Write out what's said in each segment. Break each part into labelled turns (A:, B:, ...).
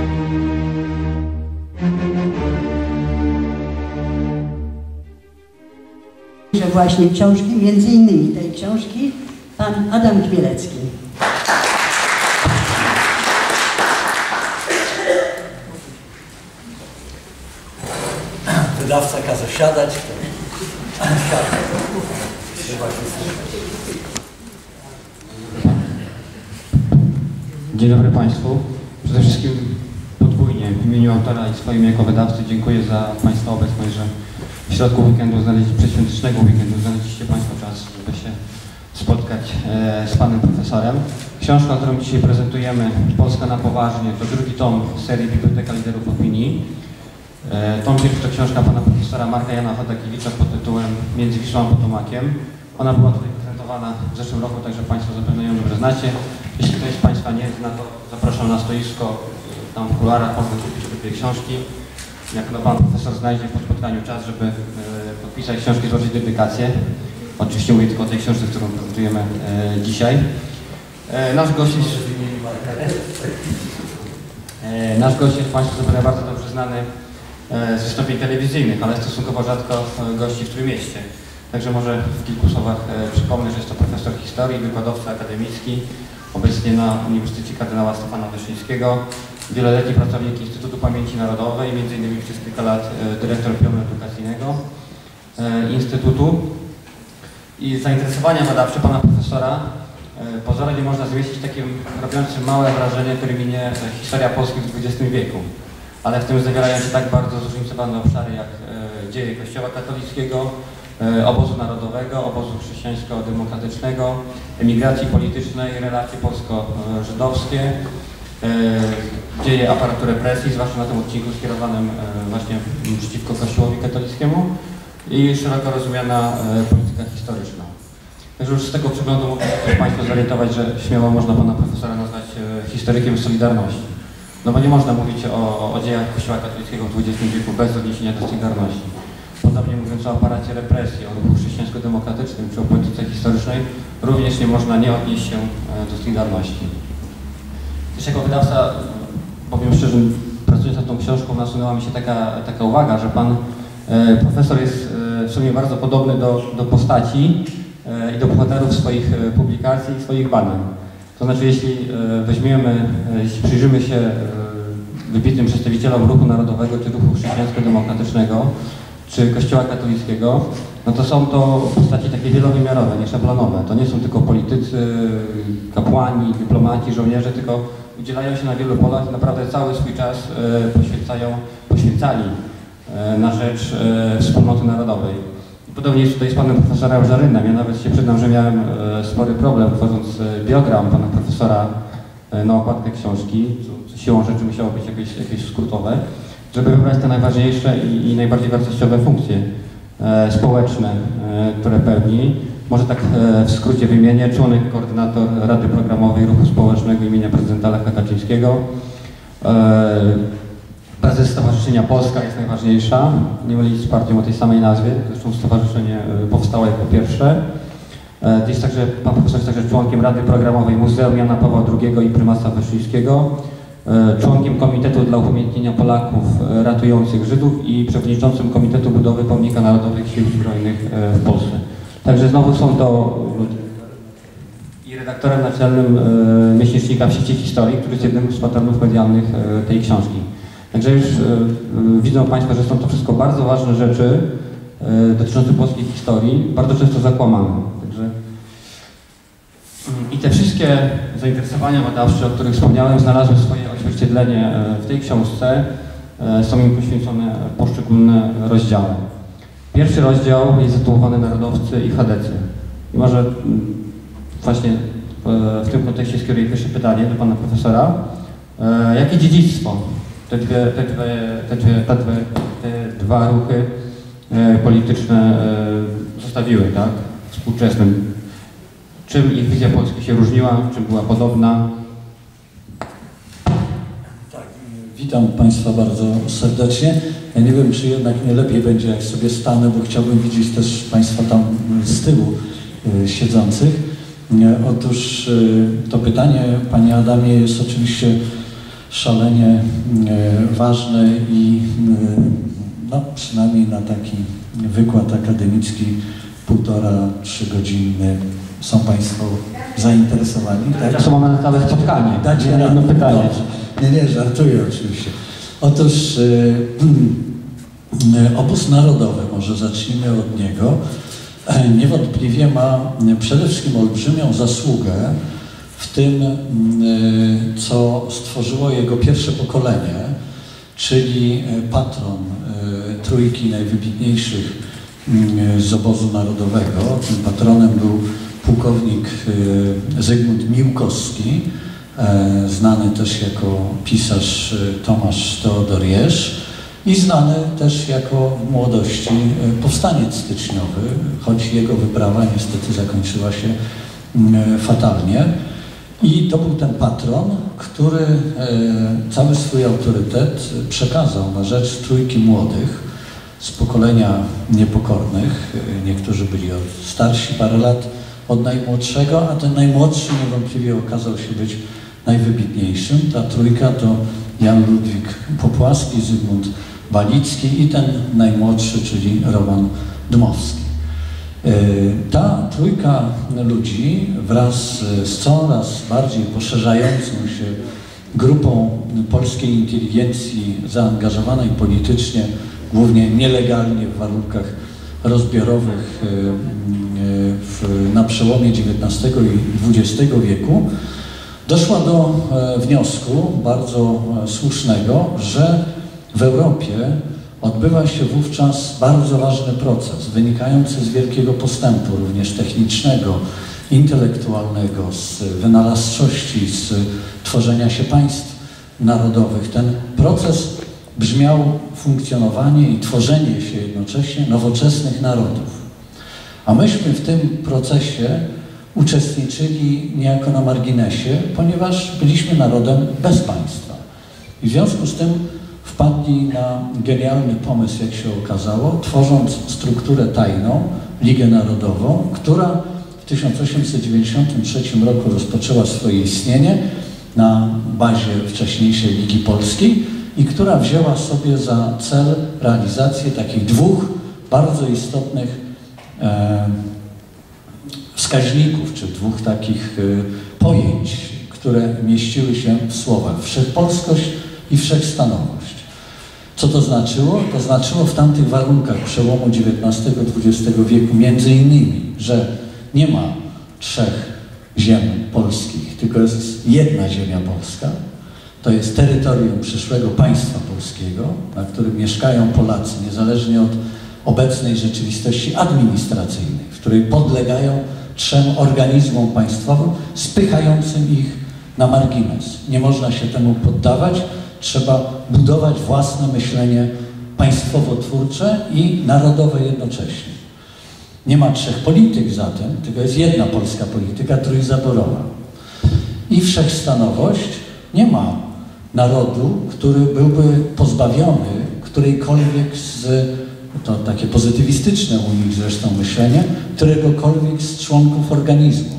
A: Że właśnie książki, między innymi tej książki, pan Adam Chmielecki.
B: Wydawca kazał siadać.
C: Dzień dobry Państwu. Przede wszystkim podwójnie w imieniu autora i swoim jako wydawcy dziękuję za Państwa obecność, że w środku weekendu, przedświątecznego weekendu znaleźliście Państwo czas, żeby się spotkać z Panem Profesorem. Książka, którą dzisiaj prezentujemy, Polska na poważnie, to drugi tom serii Biblioteka Liderów Opinii. Tom pierwszy to książka Pana Profesora Marka Jana Chodakiewicza pod tytułem Między Wisłą a Potomakiem. Ona była tutaj prezentowana w zeszłym roku, także Państwo zapewne ją dobrze znacie. Jeśli ktoś z Państwa nie zna, to zapraszam na stoisko, tam w kuluarach można kupić obydwie książki. Jak Pan Profesor znajdzie po spotkaniu czas, żeby podpisać książki, złożyć dedykację. Oczywiście mówię tylko o tej książce, którą prezentujemy dzisiaj. Nasz gość jest Państwu zapewne bardzo dobrze znany z wystąpień telewizyjnych, ale stosunkowo rzadko gości w Trójmieście. Także może w kilku słowach przypomnę, że jest to profesor historii, wykładowca akademicki, obecnie na Uniwersytecie Kardynała Stefana Wyszyńskiego, wieloletni pracownik Instytutu Pamięci Narodowej, m.in. przez kilka lat dyrektor pionu edukacyjnego Instytutu. I zainteresowania badawcze Pana Profesora pozornie nie można zmieścić takim robiącym małe wrażenie terminie historia Polski w XX wieku. Ale w tym zawierają się tak bardzo zróżnicowane obszary jak dzieje Kościoła katolickiego, obozu narodowego, obozu chrześcijańsko-demokratycznego, emigracji politycznej, relacje polsko-żydowskie, dzieje aparatu represji, zwłaszcza na tym odcinku skierowanym właśnie przeciwko Kościołowi katolickiemu i szeroko rozumiana polityka historyczna. Także już z tego przeglądu mogą Państwo zorientować, że śmiało można Pana Profesora nazwać historykiem Solidarności. No bo nie można mówić o dziejach Kościoła katolickiego w XX wieku bez odniesienia do Solidarności. Podobnie mówiąc o aparacie represji, o ruchu chrześcijańsko-demokratycznym czy o polityce historycznej, również nie można nie odnieść się do Solidarności. Też jako wydawca, powiem szczerze, pracując nad tą książką, nasunęła mi się taka uwaga, że Pan Profesor jest w sumie bardzo podobny do postaci i do bohaterów swoich publikacji i swoich badań. To znaczy, jeśli przyjrzymy się wybitnym przedstawicielom ruchu narodowego, czy ruchu chrześcijańsko-demokratycznego, czy Kościoła katolickiego, no to są to postaci takie wielowymiarowe, nie szablonowe. To nie są tylko politycy, kapłani, dyplomaci, żołnierze, tylko udzielają się na wielu polach i naprawdę cały swój czas poświęcali na rzecz wspólnoty narodowej. I podobnie jest tutaj z Panem Profesorem Żarynem. Ja nawet się przyznam, że miałem spory problem, tworząc biogram Pana Profesora na okładkę książki, co siłą rzeczy musiało być jakieś skrótowe, żeby wybrać te najważniejsze i najbardziej wartościowe funkcje społeczne, które pełni. Może tak w skrócie wymienię: członek, koordynator Rady Programowej Ruchu Społecznego imienia prezydenta Lecha Kaczyńskiego, prezes Stowarzyszenia Polska jest najważniejsza, nie mylić z partią o tej samej nazwie, zresztą stowarzyszenie powstało jako pierwsze. Jest także, Pan Profesor jest także członkiem Rady Programowej Muzeum Jana Pawła II i Prymasa Wyszyńskiego, członkiem Komitetu dla Upamiętnienia Polaków ratujących Żydów i przewodniczącym Komitetu Budowy Pomnika Narodowych Sił Zbrojnych w Polsce. Także znowu są to i redaktorem naczelnym miesięcznika W sieci historii, który jest jednym z patronów medialnych tej książki. Także już widzą Państwo, że są to wszystko bardzo ważne rzeczy dotyczące polskiej historii, bardzo często zakłamane. Także i te wszystkie zainteresowania badawcze, o których wspomniałem, znalazły swoje odzwierciedlenie w tej książce. Są im poświęcone poszczególne rozdziały. Pierwszy rozdział jest zatytułowany Narodowcy i chadecy. I może właśnie w tym kontekście skieruję pierwsze pytanie do Pana Profesora. Jakie dziedzictwo te dwa ruchy polityczne zostawiły, tak, współczesnym? Czym ich wizja Polski się różniła, czym była podobna?
B: Tak, witam Państwa bardzo serdecznie. Ja nie wiem, czy jednak nie lepiej będzie, jak sobie stanę, bo chciałbym widzieć też Państwa tam z tyłu siedzących. Otóż to pytanie, Panie Adamie, jest oczywiście szalenie ważne i no, przynajmniej na taki wykład akademicki 1,5–3 godzinny są Państwo zainteresowani? Tak?
C: Zresztą mamy na całe spotkanie.
B: Dacie
C: jedno pytanie.
B: Nie, żartuję oczywiście. Otóż obóz narodowy, może zacznijmy od niego, niewątpliwie ma przede wszystkim olbrzymią zasługę w tym, co stworzyło jego pierwsze pokolenie, czyli patron trójki najwybitniejszych z obozu narodowego. Tym patronem był pułkownik Zygmunt Miłkowski, znany też jako pisarz Tomasz Teodor Jeż i znany też jako w młodości powstaniec styczniowy, choć jego wyprawa niestety zakończyła się fatalnie. I to był ten patron, który cały swój autorytet przekazał na rzecz trójki młodych z pokolenia niepokornych. Niektórzy byli starsi parę lat od najmłodszego, a ten najmłodszy niewątpliwie okazał się być najwybitniejszym. Ta trójka to Jan Ludwik Popłaski, Zygmunt Balicki i ten najmłodszy, czyli Roman Dmowski. Ta trójka ludzi wraz z coraz bardziej poszerzającą się grupą polskiej inteligencji zaangażowanej politycznie, głównie nielegalnie w warunkach rozbiorowych na przełomie XIX i XX wieku, doszła do wniosku bardzo słusznego, że w Europie odbywa się wówczas bardzo ważny proces, wynikający z wielkiego postępu, również technicznego, intelektualnego, z wynalazczości, z tworzenia się państw narodowych. Ten proces brzmiał funkcjonowanie i tworzenie się jednocześnie nowoczesnych narodów. A myśmy w tym procesie uczestniczyli niejako na marginesie, ponieważ byliśmy narodem bez państwa. I w związku z tym wpadli na genialny pomysł, jak się okazało, tworząc strukturę tajną, Ligę Narodową, która w 1893 roku rozpoczęła swoje istnienie na bazie wcześniejszej Ligi Polskiej i która wzięła sobie za cel realizację takich dwóch bardzo istotnych wskaźników, czy dwóch takich pojęć, które mieściły się w słowach wszechpolskość i wszechstanowość. Co to znaczyło? To znaczyło w tamtych warunkach przełomu XIX-XX wieku między innymi, że nie ma 3 ziem polskich, tylko jest jedna ziemia polska. To jest terytorium przyszłego państwa polskiego, na którym mieszkają Polacy, niezależnie od obecnej rzeczywistości administracyjnej, w której podlegają 3 organizmom państwowym, spychającym ich na margines. Nie można się temu poddawać, trzeba budować własne myślenie państwowo-twórcze i narodowe jednocześnie. Nie ma 3 polityk zatem, tylko jest jedna polska polityka trójzaborowa. I wszechstanowość, nie ma narodu, który byłby pozbawiony którejkolwiek z, to takie pozytywistyczne u nich zresztą myślenie, któregokolwiek z członków organizmu.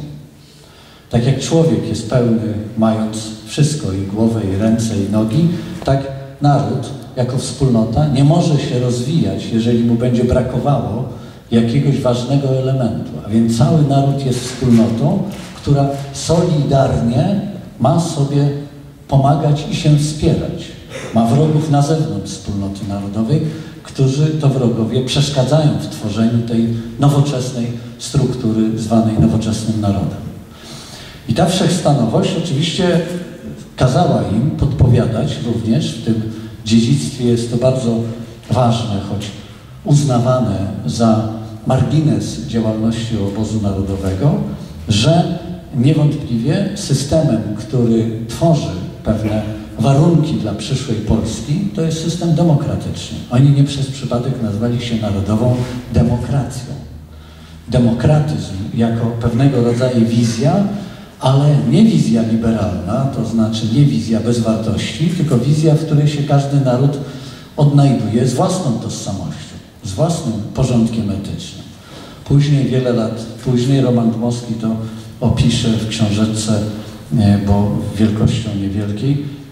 B: Tak jak człowiek jest pełny, mając wszystko, i głowę, i ręce, i nogi, tak naród jako wspólnota nie może się rozwijać, jeżeli mu będzie brakowało jakiegoś ważnego elementu. A więc cały naród jest wspólnotą, która solidarnie ma sobie pomagać i się wspierać. Ma wrogów na zewnątrz wspólnoty narodowej, którzy to wrogowie przeszkadzają w tworzeniu tej nowoczesnej struktury zwanej nowoczesnym narodem. I ta wszechstanowość oczywiście kazała im podpowiadać również w tym dziedzictwie, jest to bardzo ważne, choć uznawane za margines działalności obozu narodowego, że niewątpliwie systemem, który tworzy pewne warunki dla przyszłej Polski, to jest system demokratyczny. Oni nie przez przypadek nazwali się narodową demokracją. Demokratyzm jako pewnego rodzaju wizja, ale nie wizja liberalna, to znaczy nie wizja bez wartości, tylko wizja, w której się każdy naród odnajduje z własną tożsamością, z własnym porządkiem etycznym. Później, wiele lat później, Roman Dmowski to opisze w książeczce, bo wielkością niewielkiej,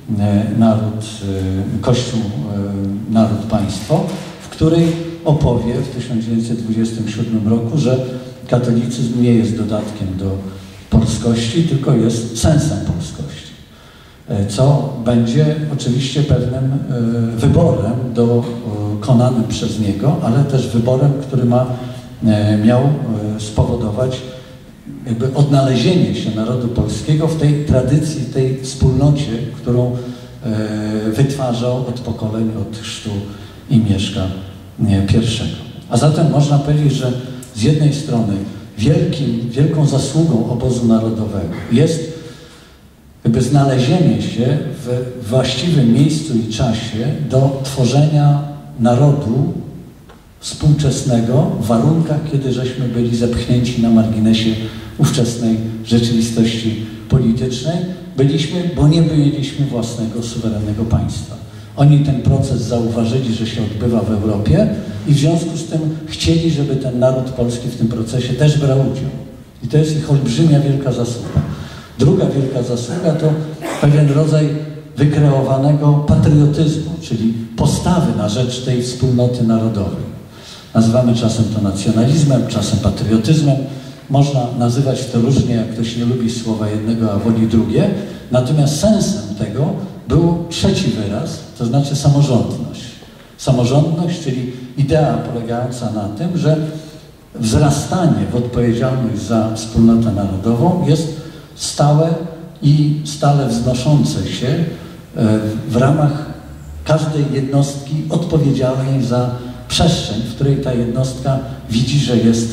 B: Kościół, naród, państwo, w której opowie w 1927 roku, że katolicyzm nie jest dodatkiem do polskości, tylko jest sensem polskości. Co będzie oczywiście pewnym wyborem dokonanym przez niego, ale też wyborem, który miał spowodować jakby odnalezienie się narodu polskiego w tej tradycji, tej wspólnocie, którą wytwarzał od pokoleń, od chrztu i Mieszka I. A zatem można powiedzieć, że z jednej strony wielką zasługą obozu narodowego jest jakby znalezienie się w właściwym miejscu i czasie do tworzenia narodu współczesnego w warunkach, kiedy żeśmy byli zepchnięci na marginesie ówczesnej rzeczywistości politycznej. Byliśmy, bo nie mieliśmy własnego, suwerennego państwa. Oni ten proces zauważyli, że się odbywa w Europie i w związku z tym chcieli, żeby ten naród polski w tym procesie też brał udział. I to jest ich olbrzymia, wielka zasługa. Druga wielka zasługa to pewien rodzaj wykreowanego patriotyzmu, czyli postawy na rzecz tej wspólnoty narodowej. Nazywamy czasem to nacjonalizmem, czasem patriotyzmem. Można nazywać to różnie, jak ktoś nie lubi słowa jednego, a woli drugie. Natomiast sensem tego był trzeci wyraz, to znaczy samorządność. Samorządność, czyli idea polegająca na tym, że wzrastanie w odpowiedzialność za wspólnotę narodową jest stałe i stale wznoszące się w ramach każdej jednostki odpowiedzialnej za przestrzeń, w której ta jednostka widzi, że jest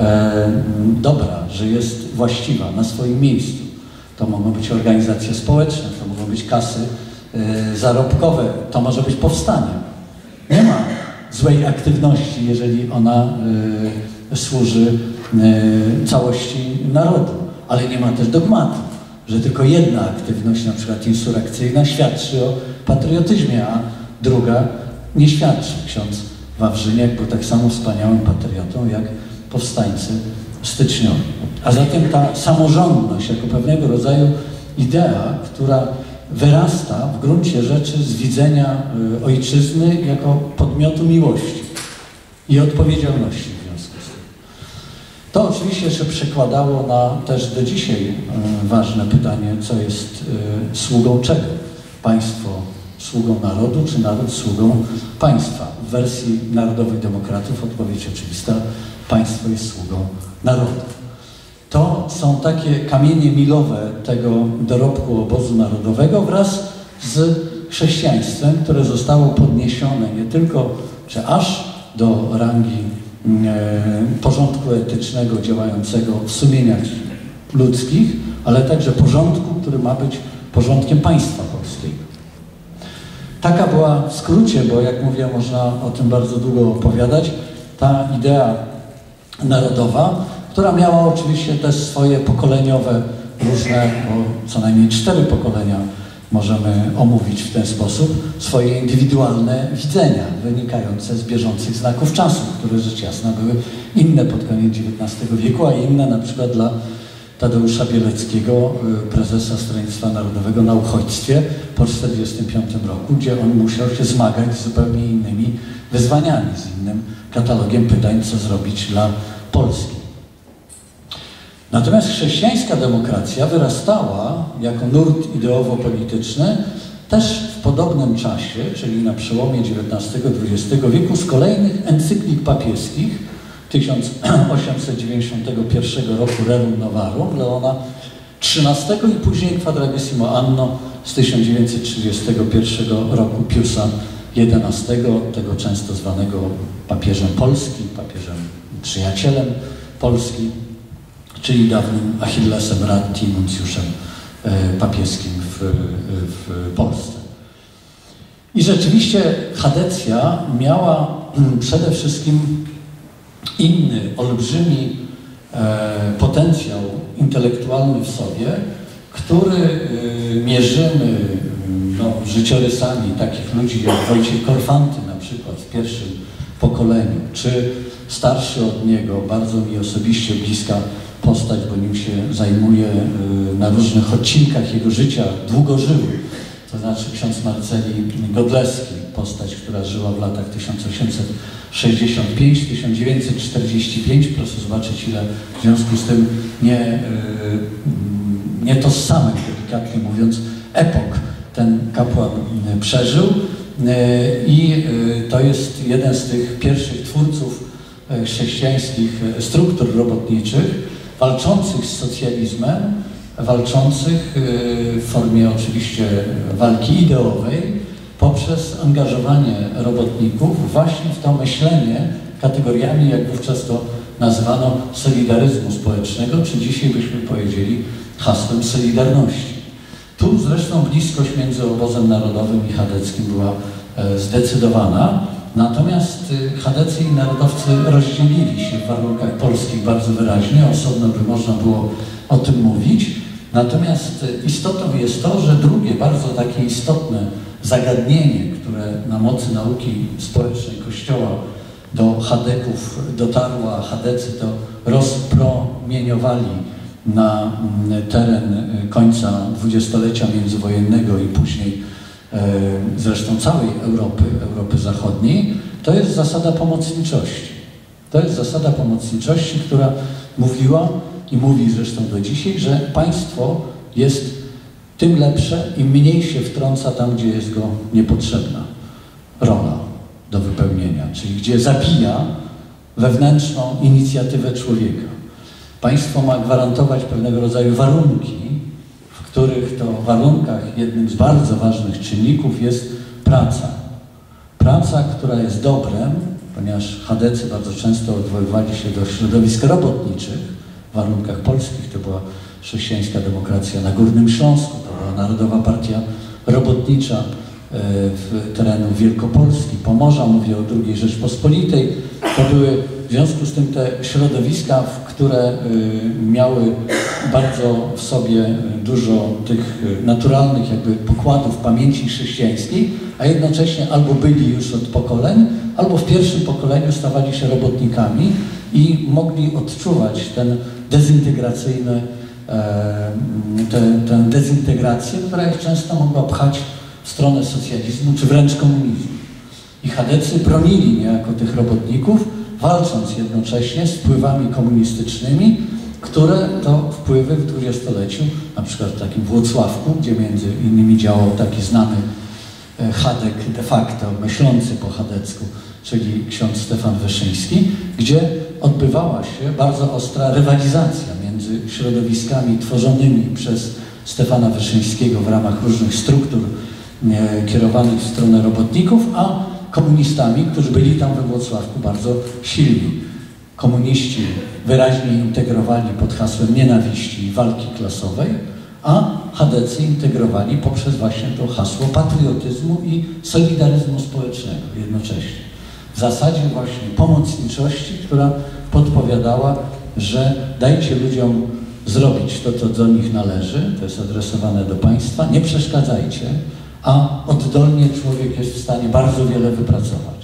B: dobra, że jest właściwa, na swoim miejscu. To mogą być organizacje społeczne, to mogą być kasy zarobkowe, to może być powstanie. Nie ma złej aktywności, jeżeli ona służy całości narodu, ale nie ma też dogmatu, że tylko jedna aktywność, na przykład insurekcyjna, świadczy o patriotyzmie, a druga nie świadczy. Ksiądz Wawrzyniak był tak samo wspaniałym patriotą, jak powstańcy styczniowi. A zatem ta samorządność jako pewnego rodzaju idea, która wyrasta w gruncie rzeczy z widzenia ojczyzny jako podmiotu miłości i odpowiedzialności w związku z tym. To oczywiście jeszcze przekładało na też do dzisiaj ważne pytanie, co jest sługą czego? Państwo sługą narodu, czy naród sługą państwa? W wersji Narodowych Demokratów odpowiedź oczywista: państwo jest sługą narodu. To są takie kamienie milowe tego dorobku obozu narodowego wraz z chrześcijaństwem, które zostało podniesione nie tylko, czy aż do rangi porządku etycznego działającego w sumieniach ludzkich, ale także porządku, który ma być porządkiem państwa polskiego. Taka była w skrócie, bo jak mówię, można o tym bardzo długo opowiadać, ta idea narodowa, która miała oczywiście też swoje pokoleniowe, różne, bo co najmniej 4 pokolenia możemy omówić w ten sposób, swoje indywidualne widzenia wynikające z bieżących znaków czasu, które rzecz jasna były inne pod koniec XIX wieku, a inne na przykład dla Tadeusza Bieleckiego, prezesa Stronnictwa Narodowego na uchodźstwie po 1945 roku, gdzie on musiał się zmagać z zupełnie innymi wyzwaniami, z innym katalogiem pytań, co zrobić dla Polski. Natomiast chrześcijańska demokracja wyrastała jako nurt ideowo-polityczny też w podobnym czasie, czyli na przełomie XIX-XX wieku, z kolejnych encyklik papieskich 1891 roku Rerum Novarum Leona XIII i później Quadragesimo Anno z 1931 roku Piusa XI, tego często zwanego papieżem Polski, papieżem przyjacielem Polski, czyli dawnym Achillesem Ratti, nuncjuszem papieskim w Polsce. I rzeczywiście chadecja miała przede wszystkim inny, olbrzymi potencjał intelektualny w sobie, który mierzymy życiorysami takich ludzi jak Wojciech Korfanty na przykład w pierwszym pokoleniu, czy starszy od niego, bardzo mi osobiście bliska postać, bo nim się zajmuję na różnych odcinkach jego życia, długo żył, to znaczy ksiądz Marceli Godlewski, postać, która żyła w latach 1865-1945. Proszę zobaczyć, ile w związku z tym nie tożsamych, delikatnie mówiąc, epok ten kapłan przeżył. I to jest jeden z tych pierwszych twórców chrześcijańskich struktur robotniczych, walczących z socjalizmem, walczących w formie oczywiście walki ideowej, poprzez angażowanie robotników właśnie w to myślenie kategoriami, jak wówczas to nazywano, solidaryzmu społecznego, czy dzisiaj byśmy powiedzieli hasłem Solidarności. Tu zresztą bliskość między obozem narodowym i chadeckim była zdecydowana, natomiast chadecy i narodowcy rozdzielili się w warunkach polskich bardzo wyraźnie, osobno by można było o tym mówić. Natomiast istotą jest to, że drugie bardzo takie istotne zagadnienie, które na mocy nauki społecznej Kościoła do chadeków dotarło, a chadecy to rozpromieniowali na teren końca dwudziestolecia międzywojennego i później zresztą całej Europy Zachodniej, to jest zasada pomocniczości. To jest zasada pomocniczości, która mówiła i mówi zresztą do dzisiaj, że państwo jest tym lepsze, im mniej się wtrąca tam, gdzie jest go niepotrzebna rola do wypełnienia, czyli gdzie zabija wewnętrzną inicjatywę człowieka. Państwo ma gwarantować pewnego rodzaju warunki, w których to warunkach jednym z bardzo ważnych czynników jest praca. Praca, która jest dobrem, ponieważ chadecy bardzo często odwoływali się do środowisk robotniczych w warunkach polskich. To była chrześcijańska demokracja na Górnym Śląsku, to była Narodowa Partia Robotnicza terenów Wielkopolski, Pomorza, mówię o II Rzeczpospolitej. To były w związku z tym te środowiska, które miały bardzo w sobie dużo tych naturalnych jakby pokładów pamięci chrześcijańskiej, a jednocześnie albo byli już od pokoleń, albo w pierwszym pokoleniu stawali się robotnikami i mogli odczuwać ten dezintegracyjny, tę dezintegrację, która ich często mogła pchać w stronę socjalizmu czy wręcz komunizmu. I chadecy bronili niejako tych robotników, walcząc jednocześnie z wpływami komunistycznymi, które to wpływy w dwudziestoleciu, na przykład w takim Włocławku, gdzie między innymi działał taki znany chadek de facto, myślący po chadecku, czyli ksiądz Stefan Wyszyński, gdzie odbywała się bardzo ostra rywalizacja między środowiskami tworzonymi przez Stefana Wyszyńskiego w ramach różnych struktur kierowanych w stronę robotników, a komunistami, którzy byli tam we Włocławku bardzo silni. Komuniści wyraźnie integrowali pod hasłem nienawiści i walki klasowej, a chadecy integrowali poprzez właśnie to hasło patriotyzmu i solidaryzmu społecznego jednocześnie. W zasadzie właśnie pomocniczości, która podpowiadała, że dajcie ludziom zrobić to, co do nich należy, to jest adresowane do państwa, nie przeszkadzajcie, a oddolnie człowiek jest w stanie bardzo wiele wypracować.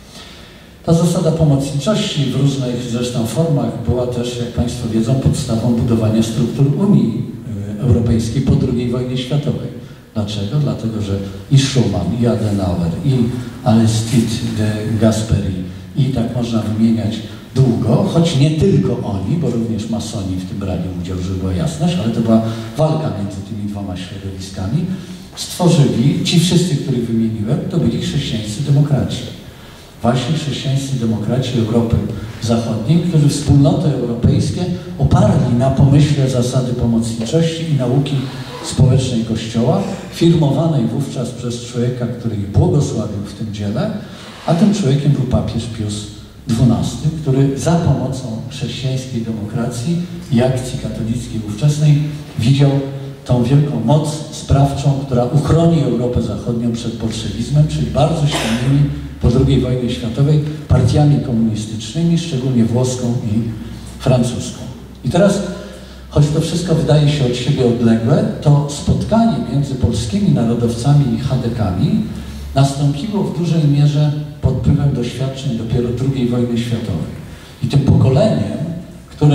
B: Ta zasada pomocniczości w różnych zresztą formach była też, jak Państwo wiedzą, podstawą budowania struktur Unii Europejskiej po II wojnie światowej. Dlaczego? Dlatego, że i Schuman, i Adenauer, i Aristide de Gasperi, i tak można wymieniać długo, choć nie tylko oni, bo również masoni w tym brali udział, żeby była jasność, ale to była walka między tymi dwoma środowiskami, stworzyli, ci wszyscy, których wymieniłem, to byli chrześcijańscy demokraci. Właśnie chrześcijańscy demokraci Europy Zachodniej, którzy wspólnoty europejskie oparli na pomyśle zasady pomocniczości i nauki społecznej Kościoła, firmowanej wówczas przez człowieka, który ich błogosławił w tym dziele, a tym człowiekiem był papież Pius XII, który za pomocą chrześcijańskiej demokracji i akcji katolickiej ówczesnej widział tą wielką moc sprawczą, która uchroni Europę Zachodnią przed bolszewizmem, czyli bardzo silnymi po II wojnie światowej partiami komunistycznymi, szczególnie włoską i francuską. I teraz, choć to wszystko wydaje się od siebie odległe, to spotkanie między polskimi narodowcami i chadekami nastąpiło w dużej mierze pod wpływem doświadczeń dopiero II wojny światowej. I tym pokoleniem, które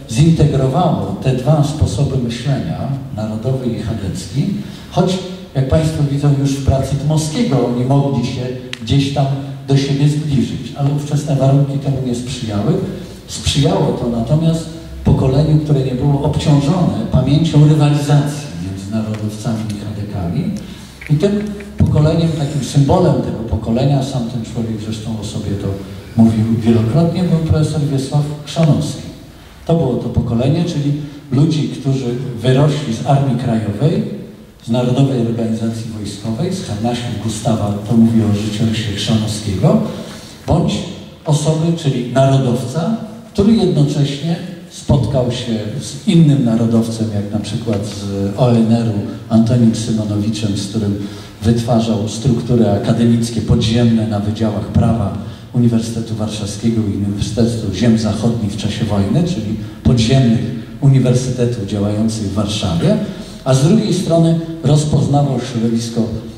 B: zintegrowało te dwa sposoby myślenia, narodowy i chadecki, choć jak Państwo widzą już w pracy Dmowskiego, oni mogli się gdzieś tam do siebie zbliżyć, ale ówczesne warunki temu nie sprzyjały. Sprzyjało to natomiast pokoleniu, które nie było obciążone pamięcią rywalizacji między narodowcami i chadekami. I tym pokoleniem, takim symbolem tego pokolenia, sam ten człowiek zresztą o sobie to mówił wielokrotnie, był profesor Wiesław Chrzanowski. To było to pokolenie, czyli ludzi, którzy wyrośli z Armii Krajowej, z Narodowej Organizacji Wojskowej, z harnaśni Gustawa, to mówi o życiorysie Chrzanowskiego, bądź osoby, czyli narodowca, który jednocześnie spotkał się z innym narodowcem, jak na przykład z ONR-u Antonim Symonowiczem, z którym wytwarzał struktury akademickie podziemne na wydziałach prawa Uniwersytetu Warszawskiego i Uniwersytetu Ziem Zachodnich w czasie wojny, czyli podziemnych uniwersytetów działających w Warszawie, a z drugiej strony rozpoznawał środowisko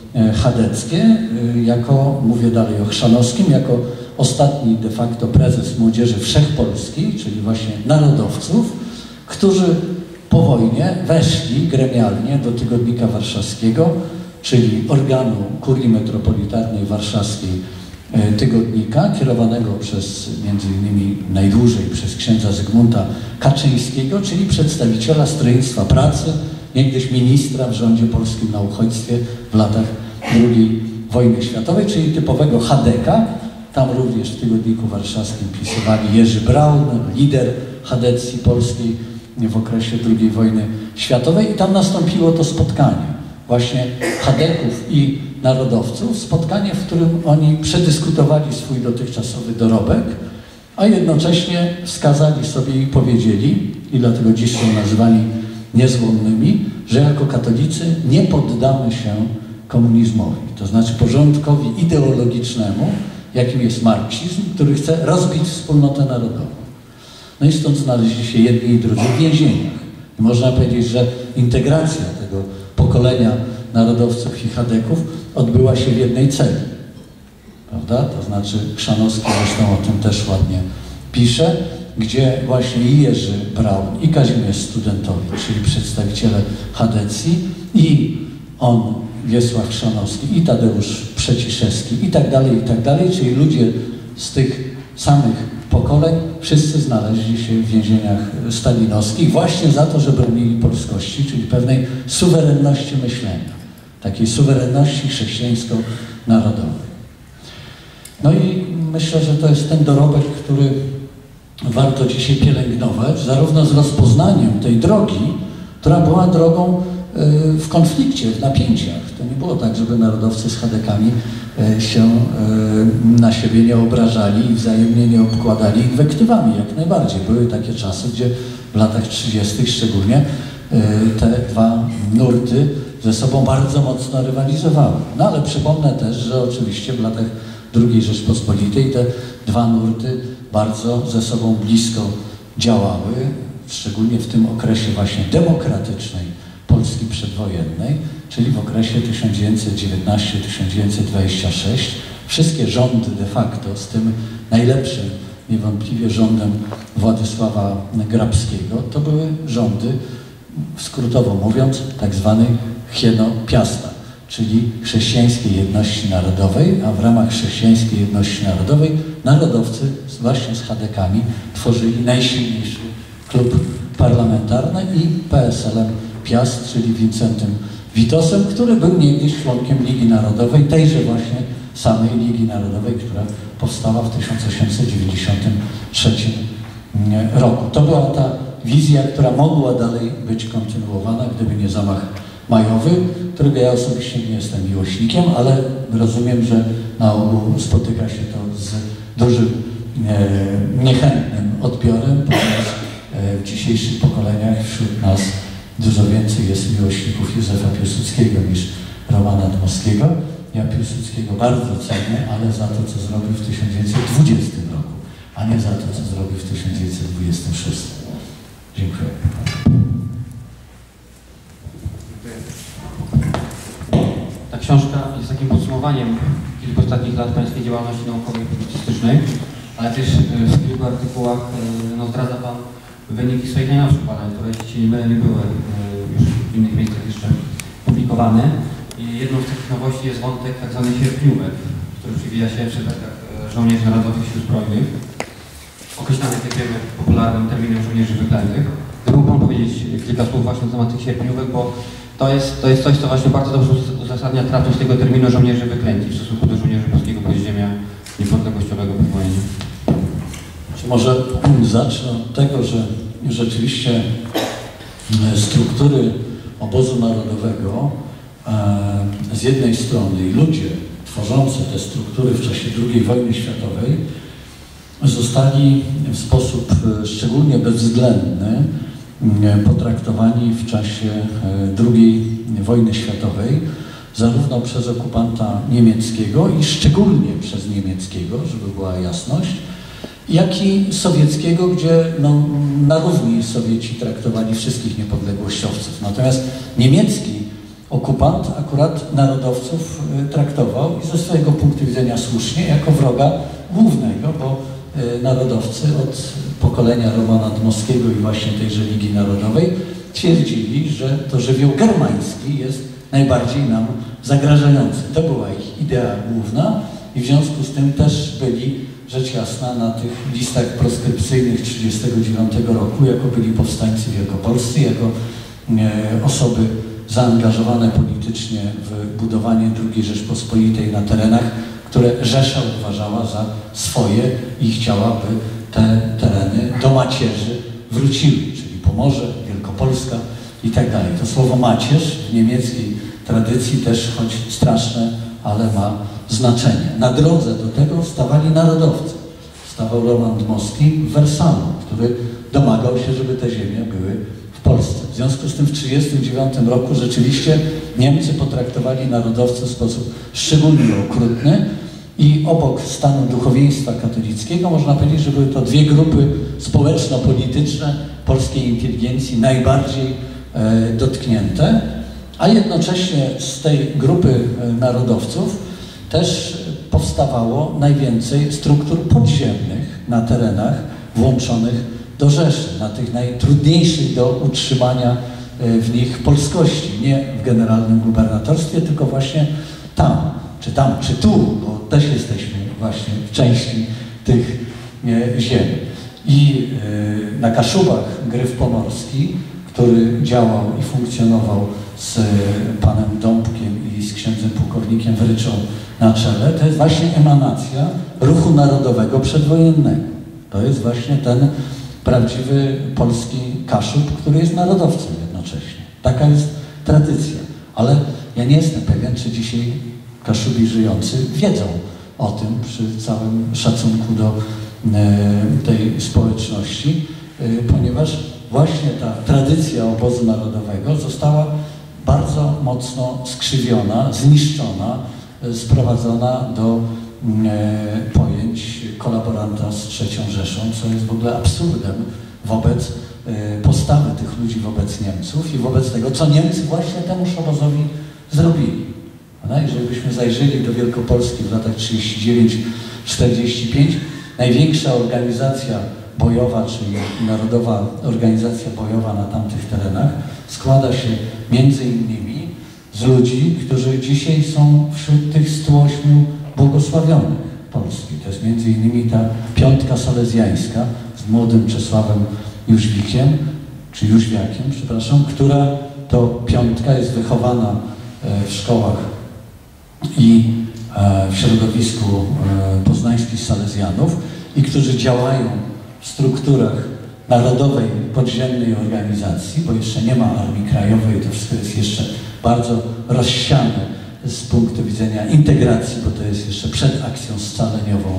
B: chadeckie jako, mówię dalej o Chrzanowskim, jako ostatni de facto prezes Młodzieży Wszechpolskiej, czyli właśnie narodowców, którzy po wojnie weszli gremialnie do Tygodnika Warszawskiego, czyli organu Kurii Metropolitarnej Warszawskiej Tygodnika, kierowanego przez między innymi najdłużej przez księdza Zygmunta Kaczyńskiego, czyli przedstawiciela Stronnictwa Pracy, niegdyś ministra w rządzie polskim na uchodźstwie w latach II wojny światowej, czyli typowego chadeka. Tam również w Tygodniku Warszawskim pisywali Jerzy Braun, lider chadecji polskiej w okresie II wojny światowej, i tam nastąpiło to spotkanie właśnie chadeków i narodowców, spotkanie, w którym oni przedyskutowali swój dotychczasowy dorobek, a jednocześnie wskazali sobie i powiedzieli, i dlatego dziś są nazywani niezłomnymi, że jako katolicy nie poddamy się komunizmowi, to znaczy porządkowi ideologicznemu, jakim jest marksizm, który chce rozbić wspólnotę narodową. No i stąd znaleźli się jedni i drudzy w więzieniach. I można powiedzieć, że integracja tego pokolenia narodowców i chadeków odbyła się w jednej celi. Prawda? To znaczy Chrzanowski zresztą o tym też ładnie pisze, gdzie właśnie i Jerzy Braun, i Kazimierz Studentowicz, czyli przedstawiciele chadecji, i on, Wiesław Chrzanowski, i Tadeusz Przeciszewski, i tak dalej, czyli ludzie z tych samych pokoleń, wszyscy znaleźli się w więzieniach stalinowskich właśnie za to, że bronili polskości, czyli pewnej suwerenności myślenia, takiej suwerenności chrześcijańsko-narodowej. No i myślę, że to jest ten dorobek, który warto dzisiaj pielęgnować, zarówno z rozpoznaniem tej drogi, która była drogą w konflikcie, w napięciach. To nie było tak, żeby narodowcy z chadekami się na siebie nie obrażali i wzajemnie nie obkładali inwektywami, jak najbardziej. Były takie czasy, gdzie w latach 30. szczególnie te dwa nurty ze sobą bardzo mocno rywalizowały. No ale przypomnę też, że oczywiście w latach II Rzeczpospolitej te dwa nurty bardzo ze sobą blisko działały, szczególnie w tym okresie właśnie demokratycznej Polski przedwojennej, czyli w okresie 1919-1926. Wszystkie rządy de facto, z tym najlepszym niewątpliwie rządem Władysława Grabskiego, to były rządy, skrótowo mówiąc, tak zwanej Hieno-Piasta, czyli chrześcijańskiej jedności narodowej, a w ramach chrześcijańskiej jedności narodowej narodowcy właśnie z chadekami tworzyli najsilniejszy klub parlamentarny i PSL-em Piast, czyli Wincentym Witosem, który był niegdyś członkiem Ligi Narodowej, tejże właśnie samej Ligi Narodowej, która powstała w 1893 roku. To była ta wizja, która mogła dalej być kontynuowana, gdyby nie zamach majowy, którego ja osobiście nie jestem miłośnikiem, ale rozumiem, że na ogół spotyka się to z dużym niechętnym odbiorem, ponieważ w dzisiejszych pokoleniach wśród nas dużo więcej jest miłośników Józefa Piłsudskiego niż Romana Dmowskiego. Ja Piłsudskiego bardzo cenię, ale za to, co zrobił w 1920 roku, a nie za to, co zrobił w 1926. Dziękuję.
C: Ta książka jest takim podsumowaniem kilku ostatnich lat pańskiej działalności naukowej i publicystycznej, ale też w kilku artykułach zdradza Pan wyniki swoich najnowszych badań, które jeśli nie mylę, nie były już w innych miejscach jeszcze publikowane. I jedną z takich nowości jest wątek tak zwany sierpniówek, który przywija się w przypadkach żołnierzy Narodowych Sił Zbrojnych, określanych, jak wiemy, popularnym terminem żołnierzy wyklętych. Mógł Pan powiedzieć kilka słów właśnie na temat tych sierpniówek, bo to jest coś, co właśnie bardzo dobrze uzasadnia trafność tego terminu żołnierzy wyklęci w stosunku do żołnierzy polskiego podziemia niepodległościowego po wojnie.
B: Może zacznę od tego, że rzeczywiście struktury obozu narodowego z jednej strony i ludzie tworzący te struktury w czasie II wojny światowej zostali w sposób szczególnie bezwzględny potraktowani w czasie II wojny światowej, zarówno przez okupanta niemieckiego i szczególnie przez niemieckiego, żeby była jasność, jak i sowieckiego, gdzie na równi Sowieci traktowali wszystkich niepodległościowców. Natomiast niemiecki okupant akurat narodowców traktował i ze swojego punktu widzenia słusznie jako wroga głównego, bo narodowcy od pokolenia Romana Dmowskiego i właśnie tejże Ligi Narodowej twierdzili, że to żywioł germański jest najbardziej nam zagrażający. To była ich idea główna i w związku z tym też byli, rzecz jasna, na tych listach proskrypcyjnych 1939 roku, jako byli powstańcy wielkopolscy, jako osoby zaangażowane politycznie w budowanie II Rzeczpospolitej na terenach, które Rzesza uważała za swoje i chciałaby te tereny do macierzy wróciły, czyli Pomorze, Wielkopolska i tak dalej. To słowo macierz w niemieckiej tradycji też, choć straszne, ale ma znaczenie. Na drodze do tego stawali narodowcy. Stawał Roman Dmowski w Wersalu, który domagał się, żeby te ziemie były w Polsce. W związku z tym w 1939 roku rzeczywiście Niemcy potraktowali narodowców w sposób szczególnie okrutny i obok stanu duchowieństwa katolickiego można powiedzieć, że były to dwie grupy społeczno-polityczne polskiej inteligencji najbardziej dotknięte, a jednocześnie z tej grupy narodowców też powstawało najwięcej struktur podziemnych na terenach włączonych do Rzeszy, na tych najtrudniejszych do utrzymania w nich polskości, nie w generalnym gubernatorstwie, tylko właśnie tam, czy tu, bo też jesteśmy właśnie w części tych ziem. I na Kaszubach Gryf Pomorski, który działał i funkcjonował z panem Dąbkiem i z księdzem pułkownikiem Wryczą na czele, to jest właśnie emanacja ruchu narodowego przedwojennego. To jest właśnie ten prawdziwy polski Kaszub, który jest narodowcem jednocześnie. Taka jest tradycja. Ale ja nie jestem pewien, czy dzisiaj Kaszubi żyjący wiedzą o tym, przy całym szacunku do tej społeczności, ponieważ właśnie ta tradycja obozu narodowego została bardzo mocno skrzywiona, zniszczona, sprowadzona do pojęć kolaboranta z III Rzeszą, co jest w ogóle absurdem wobec postawy tych ludzi wobec Niemców i wobec tego, co Niemcy właśnie temuż obozowi zrobili. Jeżeli byśmy zajrzeli do Wielkopolski w latach 39-45, największa organizacja bojowa, czyli Narodowa Organizacja Bojowa na tamtych terenach, składa się między innymi z ludzi, którzy dzisiaj są wśród tych 108 błogosławionych Polski. To jest między innymi ta piątka salezjańska z młodym Czesławem Jóźwikiem, czy Jóźwiakiem, przepraszam, która to piątka jest wychowana w szkołach i w środowisku poznańskich salezjanów i którzy działają w strukturach narodowej podziemnej organizacji, bo jeszcze nie ma Armii Krajowej, to wszystko jest jeszcze bardzo rozsiane z punktu widzenia integracji, bo to jest jeszcze przed akcją scaleniową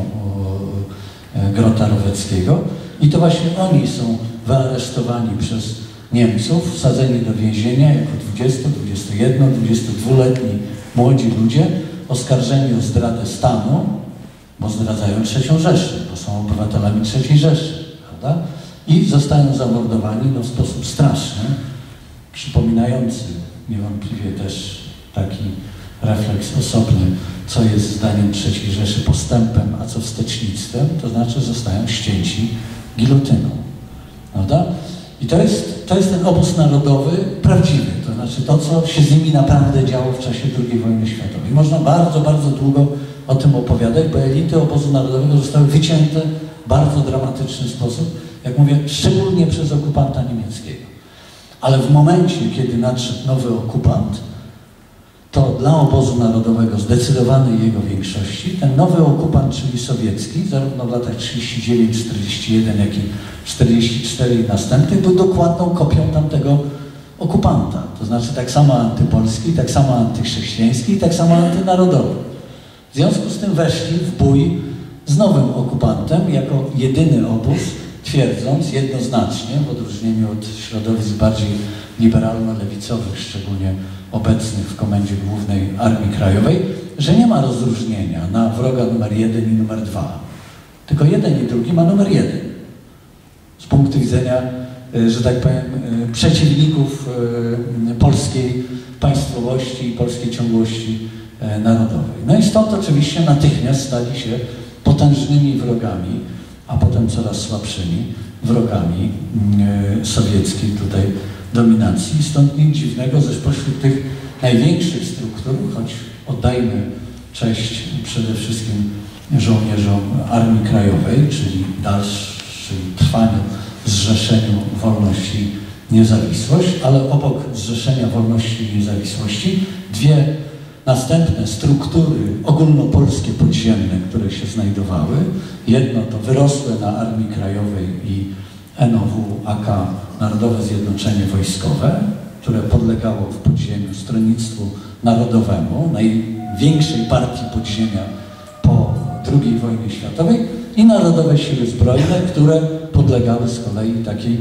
B: Grota Roweckiego. I to właśnie oni są wyaresztowani przez Niemców, wsadzeni do więzienia jako 20, 21, 22-letni młodzi ludzie, oskarżeni o zdradę stanu, bo zdradzają III Rzeszę, bo są obywatelami III Rzeszy, prawda? I zostają zamordowani w sposób straszny, przypominający niewątpliwie też taki refleks osobny, co jest zdaniem III Rzeszy postępem, a co wstecznictwem, to znaczy zostają ścięci gilotyną. prawda? I to jest ten obóz narodowy prawdziwy, to znaczy to, co się z nimi naprawdę działo w czasie II wojny światowej. Można bardzo, bardzo długo o tym opowiadać, bo elity obozu narodowego zostały wycięte w bardzo dramatyczny sposób, jak mówię, szczególnie przez okupanta niemieckiego. Ale w momencie, kiedy nadszedł nowy okupant, to dla obozu narodowego zdecydowanej jego większości ten nowy okupant, czyli sowiecki, zarówno w latach 39-41, jak i 44 i następnych, był dokładną kopią tamtego okupanta. To znaczy tak samo antypolski, tak samo antychrześcijański i tak samo antynarodowy. W związku z tym weszli w bój z nowym okupantem jako jedyny obóz, twierdząc jednoznacznie, w odróżnieniu od środowisk bardziej liberalno-lewicowych, szczególnie obecnych w Komendzie Głównej Armii Krajowej, że nie ma rozróżnienia na wroga numer 1 i numer 2. Tylko jeden i drugi ma numer 1. Z punktu widzenia, że tak powiem, przeciwników polskiej państwowości i polskiej ciągłości narodowej. No i stąd oczywiście natychmiast stali się potężnymi wrogami, a potem coraz słabszymi wrogami sowieckiej tutaj dominacji. Stąd nic dziwnego, że spośród tych największych struktur, choć oddajmy cześć przede wszystkim żołnierzom Armii Krajowej, czyli dalszym trwaniu, zrzeszeniu wolności i niezawisłość, ale obok zrzeszenia wolności i niezawisłości dwie następne struktury ogólnopolskie podziemne, które się znajdowały. Jedno to wyrosłe na Armii Krajowej i NOW-AK, Narodowe Zjednoczenie Wojskowe, które podlegało w podziemiu Stronnictwu Narodowemu, największej partii podziemia po II wojnie światowej, i Narodowe Siły Zbrojne, które podlegały z kolei takiej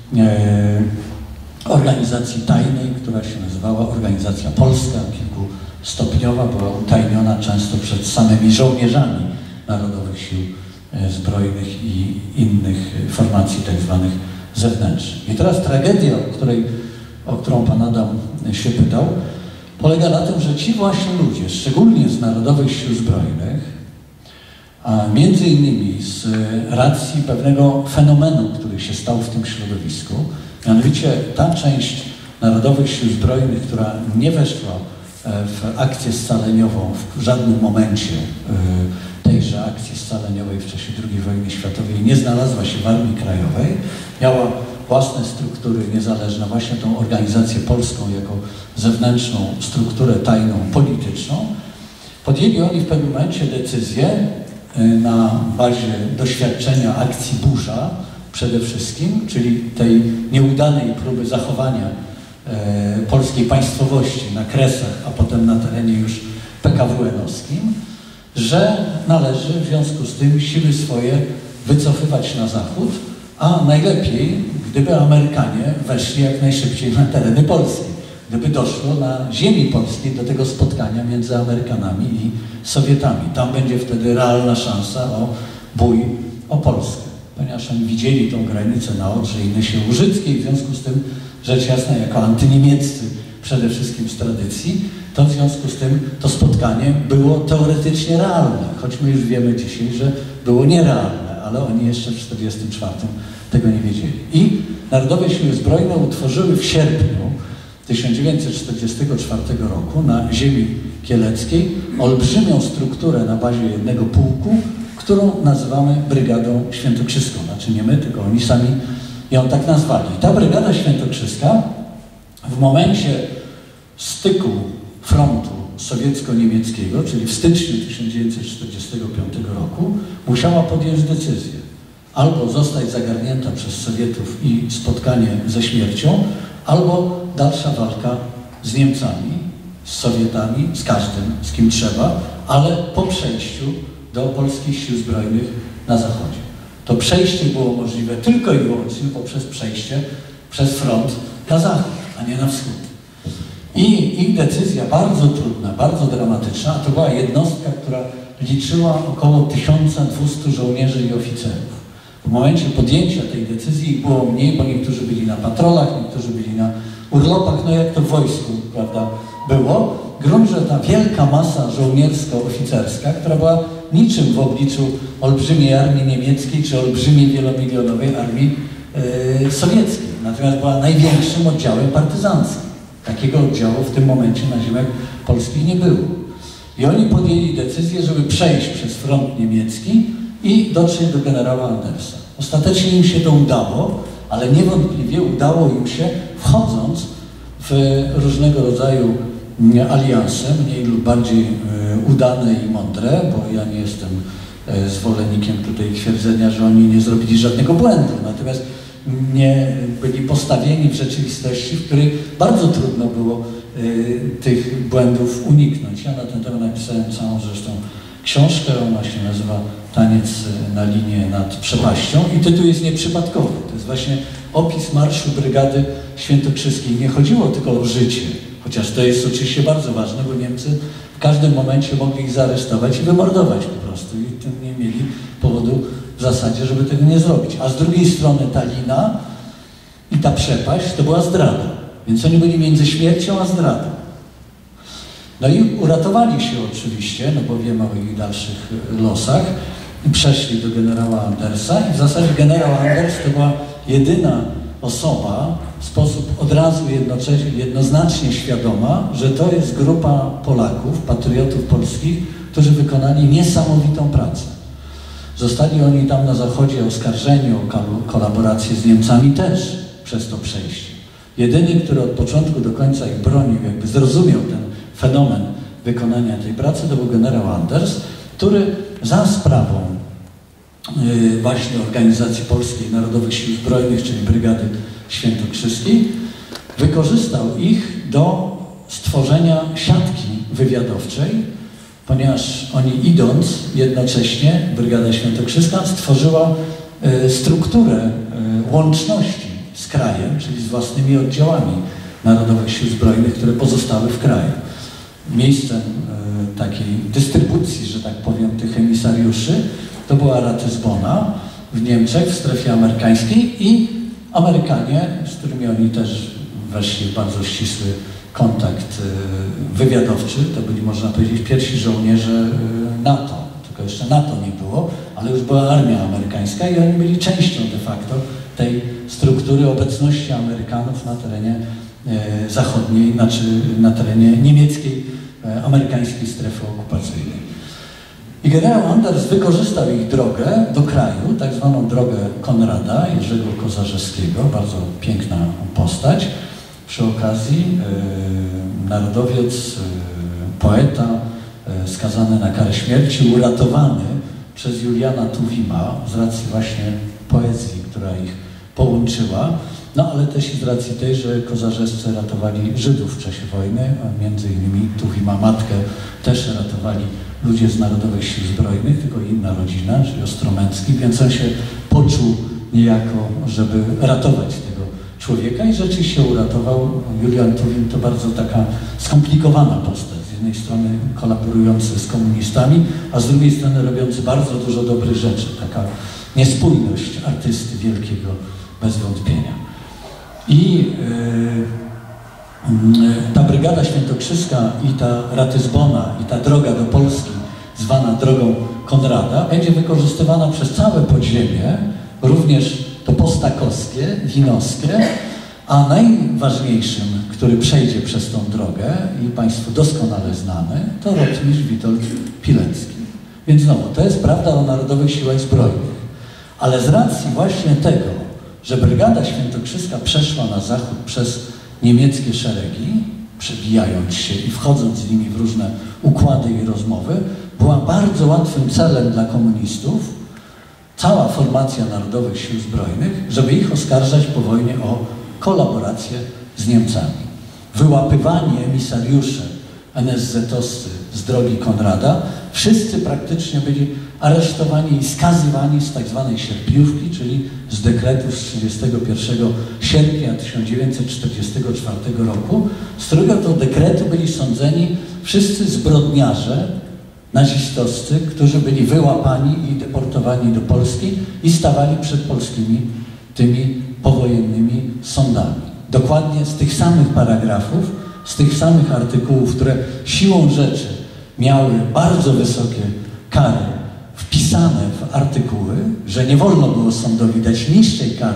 B: organizacji tajnej, która się nazywała Organizacja Polska, kilkustopniowa, była utajniona często przed samymi żołnierzami Narodowych Sił Zbrojnych i innych formacji tak zwanych zewnętrznych. I teraz tragedia, o którą pan Adam się pytał, polega na tym, że ci właśnie ludzie, szczególnie z Narodowych Sił Zbrojnych, a między innymi z racji pewnego fenomenu, który się stał w tym środowisku, mianowicie ta część Narodowych Sił Zbrojnych, która nie weszła w akcję scaleniową w żadnym momencie tejże akcji scaleniowej w czasie II wojny światowej, nie znalazła się w Armii Krajowej, miała własne struktury niezależne, właśnie tą organizację polską jako zewnętrzną strukturę tajną, polityczną. Podjęli oni w pewnym momencie decyzję na bazie doświadczenia akcji Busha przede wszystkim, czyli tej nieudanej próby zachowania polskiej państwowości na Kresach, a potem na terenie już PKW-owskim, że należy w związku z tym siły swoje wycofywać na zachód, a najlepiej, gdyby Amerykanie weszli jak najszybciej na tereny polskie, gdyby doszło na ziemi polskiej do tego spotkania między Amerykanami i Sowietami. Tam będzie wtedy realna szansa o bój o Polskę, ponieważ oni widzieli tą granicę na Odrze i Nysie Łużyckiej, w związku z tym, rzecz jasna, jako antyniemieccy przede wszystkim z tradycji, to w związku z tym to spotkanie było teoretycznie realne, choć my już wiemy dzisiaj, że było nierealne, ale oni jeszcze w 1944 tego nie wiedzieli. I Narodowe Siły Zbrojne utworzyły w sierpniu 1944 roku na ziemi kieleckiej olbrzymią strukturę na bazie jednego pułku, którą nazywamy Brygadą Świętokrzyską. Znaczy nie my, tylko oni sami ją tak nazwali. Ta Brygada Świętokrzyska w momencie styku frontu sowiecko-niemieckiego, czyli w styczniu 1945 roku, musiała podjąć decyzję. Albo zostać zagarnięta przez Sowietów i spotkanie ze śmiercią, albo dalsza walka z Niemcami, z Sowietami, z każdym, z kim trzeba, ale po przejściu do polskich sił zbrojnych na zachodzie. To przejście było możliwe tylko i wyłącznie poprzez przejście przez front na zachód, a nie na wschód. I ich decyzja bardzo trudna, bardzo dramatyczna, to była jednostka, która liczyła około 1200 żołnierzy i oficerów. W momencie podjęcia tej decyzji było mniej, bo niektórzy byli na patrolach, niektórzy byli na urlopach, no jak to w wojsku, prawda, było. Grunt, że ta wielka masa żołniersko-oficerska, która była niczym w obliczu olbrzymiej armii niemieckiej czy olbrzymiej wielomilionowej armii sowieckiej. Natomiast była największym oddziałem partyzanckim. Takiego oddziału w tym momencie na ziemiach polskich nie było. I oni podjęli decyzję, żeby przejść przez front niemiecki i dotrzeć do generała Andersa. Ostatecznie im się to udało, ale niewątpliwie udało im się, wchodząc w różnego rodzaju alianse, mniej lub bardziej udane i mądre, bo ja nie jestem zwolennikiem tutaj twierdzenia, że oni nie zrobili żadnego błędu, natomiast nie byli postawieni w rzeczywistości, w której bardzo trudno było tych błędów uniknąć. Ja na ten temat napisałem całą zresztą książkę, ona się nazywa Taniec na linie nad przepaścią i tytuł jest nieprzypadkowy. To jest właśnie opis marszu Brygady Świętokrzyskiej. Nie chodziło tylko o życie, chociaż to jest oczywiście bardzo ważne, bo Niemcy w każdym momencie mogli ich zaaresztować i wymordować po prostu i tym nie mieli powodu w zasadzie, żeby tego nie zrobić. A z drugiej strony ta lina i ta przepaść to była zdrada. Więc oni byli między śmiercią a zdradą. No i uratowali się oczywiście, no bo wiemy o ich dalszych losach, i przeszli do generała Andersa i w zasadzie generał Anders to była jedyna osoba w sposób od razu jednoznacznie świadoma, że to jest grupa Polaków, patriotów polskich, którzy wykonali niesamowitą pracę. Zostali oni tam na zachodzie oskarżeni o kolaborację z Niemcami też przez to przejście. Jedyny, który od początku do końca ich bronił, jakby zrozumiał ten fenomen wykonania tej pracy, to był generał Anders, który za sprawą właśnie Organizacji Polskiej Narodowych Sił Zbrojnych, czyli Brygady Świętokrzyskiej, wykorzystał ich do stworzenia siatki wywiadowczej, ponieważ oni idąc jednocześnie, Brygada Świętokrzyska stworzyła strukturę łączności z krajem, czyli z własnymi oddziałami Narodowych Sił Zbrojnych, które pozostały w kraju. Miejscem takiej dystrybucji, że tak powiem, tych emisariuszy to była Ratyzbona w Niemczech, w strefie amerykańskiej i Amerykanie, z którymi oni też weszli w bardzo ścisły kontakt wywiadowczy, to byli, można powiedzieć, pierwsi żołnierze NATO, tylko jeszcze NATO nie było, ale już była armia amerykańska i oni byli częścią de facto tej struktury obecności Amerykanów na terenie zachodniej, znaczy na terenie niemieckiej, amerykańskiej strefy okupacyjnej. I generał Anders wykorzystał ich drogę do kraju, tak zwaną drogę Konrada, Jerzego Kozarzewskiego, bardzo piękna postać. Przy okazji narodowiec, poeta, skazany na karę śmierci, uratowany przez Juliana Tuwima z racji właśnie poezji, która ich połączyła, no ale też i z racji tej, że kozarzewscy ratowali Żydów w czasie wojny, a między innymi Tuwima matkę też ratowali ludzie z Narodowych Sił Zbrojnych, tylko inna rodzina, czyli Ostromęcki, więc on się poczuł niejako, żeby ratować tego człowieka i rzeczywiście uratował. Julian Tuwim to bardzo taka skomplikowana postać. Z jednej strony kolaborujący z komunistami, a z drugiej strony robiący bardzo dużo dobrych rzeczy. Taka niespójność artysty wielkiego bez wątpienia. I ta Brygada Świętokrzyska i ta Ratyzbona i ta droga do Polski, zwana drogą Konrada, będzie wykorzystywana przez całe podziemie, również to postakowskie, winowskie, a najważniejszym, który przejdzie przez tą drogę i Państwu doskonale znany, to rotmistrz Witold Pilecki. Więc znowu, to jest prawda o Narodowych Siłach Zbrojnych. Ale z racji właśnie tego, że Brygada Świętokrzyska przeszła na zachód przez niemieckie szeregi, przebijając się i wchodząc z nimi w różne układy i rozmowy, była bardzo łatwym celem dla komunistów, cała formacja Narodowych Sił Zbrojnych, żeby ich oskarżać po wojnie o kolaborację z Niemcami. Wyłapywani emisariusze NSZ-owscy z drogi Konrada, wszyscy praktycznie byli aresztowani i skazywani z tak zwanej sierpiówki, czyli z dekretu z 31 sierpnia 1944 roku, z którego to dekretu byli sądzeni wszyscy zbrodniarze nazistowscy, którzy byli wyłapani i deportowani do Polski i stawali przed polskimi tymi powojennymi sądami. Dokładnie z tych samych paragrafów, z tych samych artykułów, które siłą rzeczy miały bardzo wysokie kary wpisane w artykuły, że nie wolno było sądowi dać niższej kary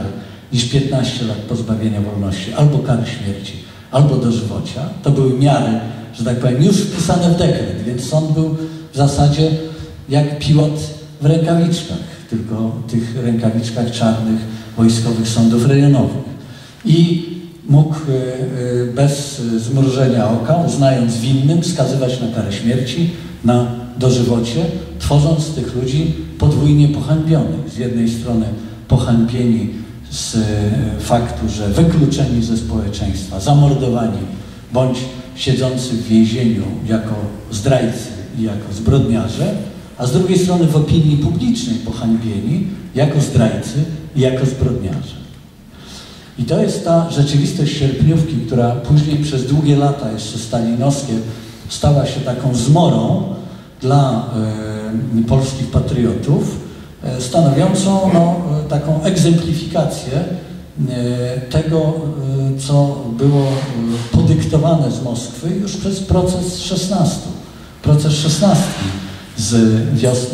B: niż 15 lat pozbawienia wolności, albo kary śmierci, albo dożywocia. To były miary, że tak powiem, już wpisane w dekret, więc sąd był w zasadzie jak pilot w rękawiczkach, tylko tych rękawiczkach czarnych wojskowych sądów rejonowych. I mógł bez zmrużenia oka, uznając winnym, skazywać na karę śmierci, na dożywocie, tworząc z tych ludzi podwójnie pohańbionych. Z jednej strony pohańbieni z faktu, że wykluczeni ze społeczeństwa, zamordowani, bądź siedzący w więzieniu jako zdrajcy i jako zbrodniarze, a z drugiej strony w opinii publicznej pohańbieni jako zdrajcy i jako zbrodniarze. I to jest ta rzeczywistość sierpniówki, która później przez długie lata jeszcze stalinowskie stała się taką zmorą dla polskich patriotów, stanowiącą taką egzemplifikację tego, co było podyktowane z Moskwy już przez proces 16. Proces 16 z wiosny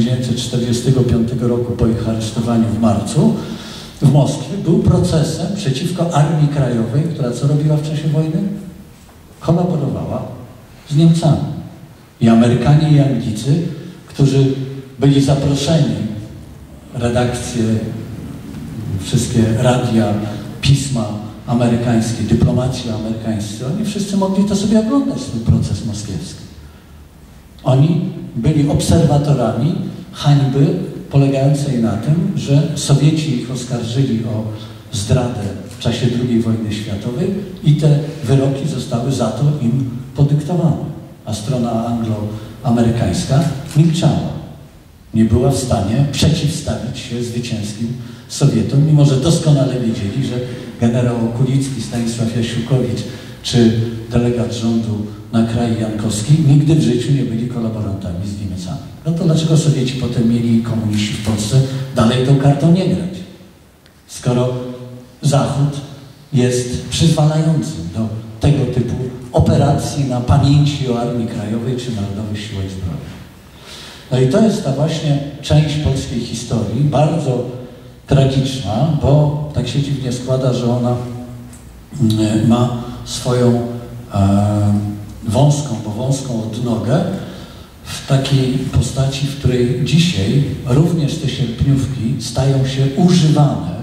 B: 1945 roku po ich aresztowaniu w marcu w Moskwie był procesem przeciwko Armii Krajowej, która co robiła w czasie wojny? Kolaborowała z Niemcami. I Amerykanie i Anglicy, którzy byli zaproszeni, redakcje, wszystkie radia, pisma amerykańskie, dyplomacja amerykańscy, oni wszyscy mogli to sobie oglądać, ten proces moskiewski. Oni byli obserwatorami hańby polegającej na tym, że Sowieci ich oskarżyli o zdradę w czasie II wojny światowej i te wyroki zostały za to im podyktowane. A strona angloamerykańska milczała. Nie była w stanie przeciwstawić się zwycięskim Sowietom, mimo że doskonale wiedzieli, że generał Okulicki, Stanisław Jasiukowicz czy delegat rządu na kraj Jankowski nigdy w życiu nie byli kolaborantami z Niemcami. No to dlaczego Sowieci potem mieli komuniści w Polsce dalej tą kartą nie grać? Skoro Zachód jest przyzwalającym do tego typu operacji na pamięci o Armii Krajowej czy Narodowych Siłach Zbrojnych. No i to jest ta właśnie część polskiej historii, bardzo tragiczna, bo tak się dziwnie składa, że ona ma swoją wąską odnogę w takiej postaci, w której dzisiaj również te sierpniówki stają się używane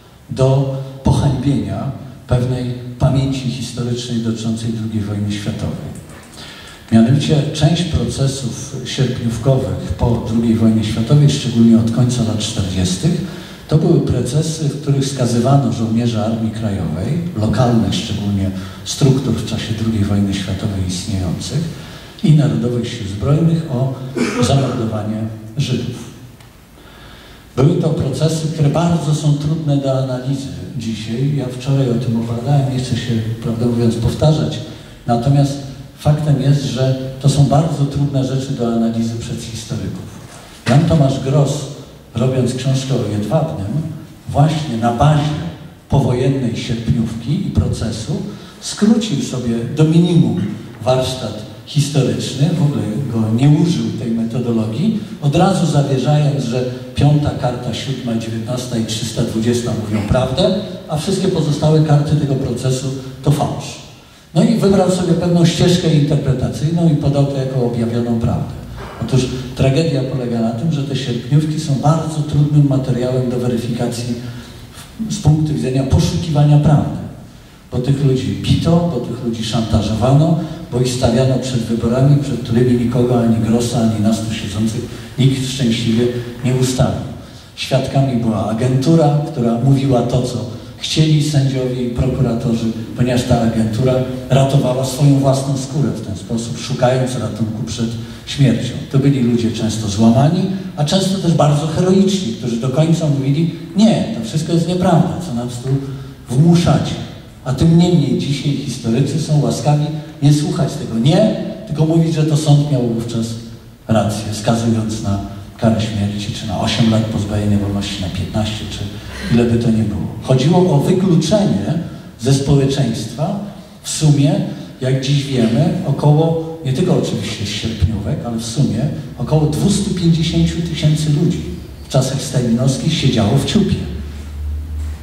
B: do pohańbienia pewnej pamięci historycznej dotyczącej II wojny światowej. Mianowicie część procesów sierpniówkowych po II wojnie światowej, szczególnie od końca lat 40., to były procesy, w których skazywano żołnierzy Armii Krajowej, lokalnych szczególnie struktur w czasie II wojny światowej istniejących i Narodowych Sił Zbrojnych o zamordowanie Żydów. Były to procesy, które bardzo są trudne do analizy dzisiaj. Ja wczoraj o tym opowiadałem, nie chcę się, prawdę mówiąc, powtarzać. Natomiast faktem jest, że to są bardzo trudne rzeczy do analizy przez historyków. Jan Tomasz Gross, robiąc książkę o Jedwabnym, właśnie na bazie powojennej sierpniówki i procesu skrócił sobie do minimum warsztat historyczny, w ogóle go nie użył tej metodologii, od razu zawierzając, że 5. karta, 7., 19. i 320 mówią prawdę, a wszystkie pozostałe karty tego procesu to fałsz. No i wybrał sobie pewną ścieżkę interpretacyjną i podał to jako objawioną prawdę. Otóż tragedia polega na tym, że te sierpniówki są bardzo trudnym materiałem do weryfikacji z punktu widzenia poszukiwania prawdy. Bo tych ludzi bito, bo tych ludzi szantażowano, bo ich stawiano przed wyborami, przed którymi nikogo, ani Grossa, ani nas tu siedzących, nikt szczęśliwie nie ustawił. Świadkami była agentura, która mówiła to, co chcieli sędziowie i prokuratorzy, ponieważ ta agentura ratowała swoją własną skórę w ten sposób, szukając ratunku przed śmiercią. To byli ludzie często złamani, a często też bardzo heroiczni, którzy do końca mówili: nie, to wszystko jest nieprawda, co nas tu wmuszacie. A tym niemniej dzisiaj historycy są łaskawi nie słuchać tego nie, tylko mówić, że to sąd miał wówczas rację, skazując na karę śmierci, czy na 8 lat pozbawienia wolności, na 15, czy ile by to nie było. Chodziło o wykluczenie ze społeczeństwa w sumie, jak dziś wiemy, około, nie tylko oczywiście z sierpniówek, ale w sumie około 250 000 ludzi w czasach stalinowskich siedziało w ciupie.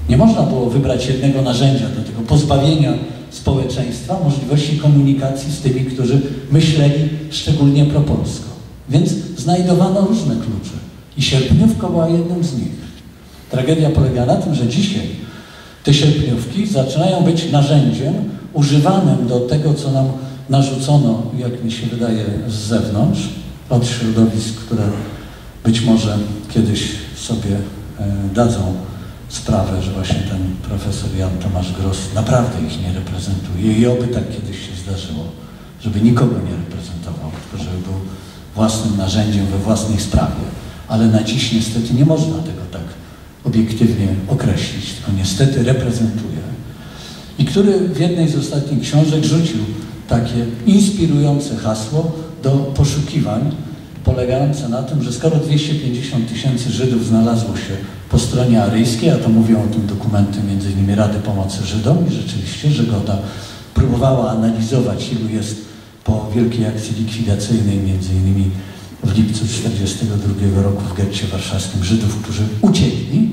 B: Nie można było wybrać jednego narzędzia do tego pozbawienia społeczeństwa możliwości komunikacji z tymi, którzy myśleli szczególnie propolsko. Więc znajdowano różne klucze i sierpniówka była jednym z nich. Tragedia polega na tym, że dzisiaj te sierpniówki zaczynają być narzędziem używanym do tego, co nam narzucono, jak mi się wydaje, z zewnątrz, od środowisk, które być może kiedyś sobie dadzą sprawę, że właśnie ten profesor Jan Tomasz Gross naprawdę ich nie reprezentuje i oby tak kiedyś się zdarzyło, żeby nikogo nie reprezentował, tylko żeby był własnym narzędziem we własnej sprawie. Ale na dziś niestety nie można tego tak obiektywnie określić, tylko niestety reprezentuje. I który w jednej z ostatnich książek rzucił takie inspirujące hasło do poszukiwań, polegające na tym, że skoro 250 000 Żydów znalazło się po stronie aryjskiej, a to mówią o tym dokumenty m.in. Rady Pomocy Żydom i rzeczywiście Żegoda próbowała analizować, ilu jest po wielkiej akcji likwidacyjnej m.in. w lipcu 1942 roku w getcie warszawskim Żydów, którzy uciekli.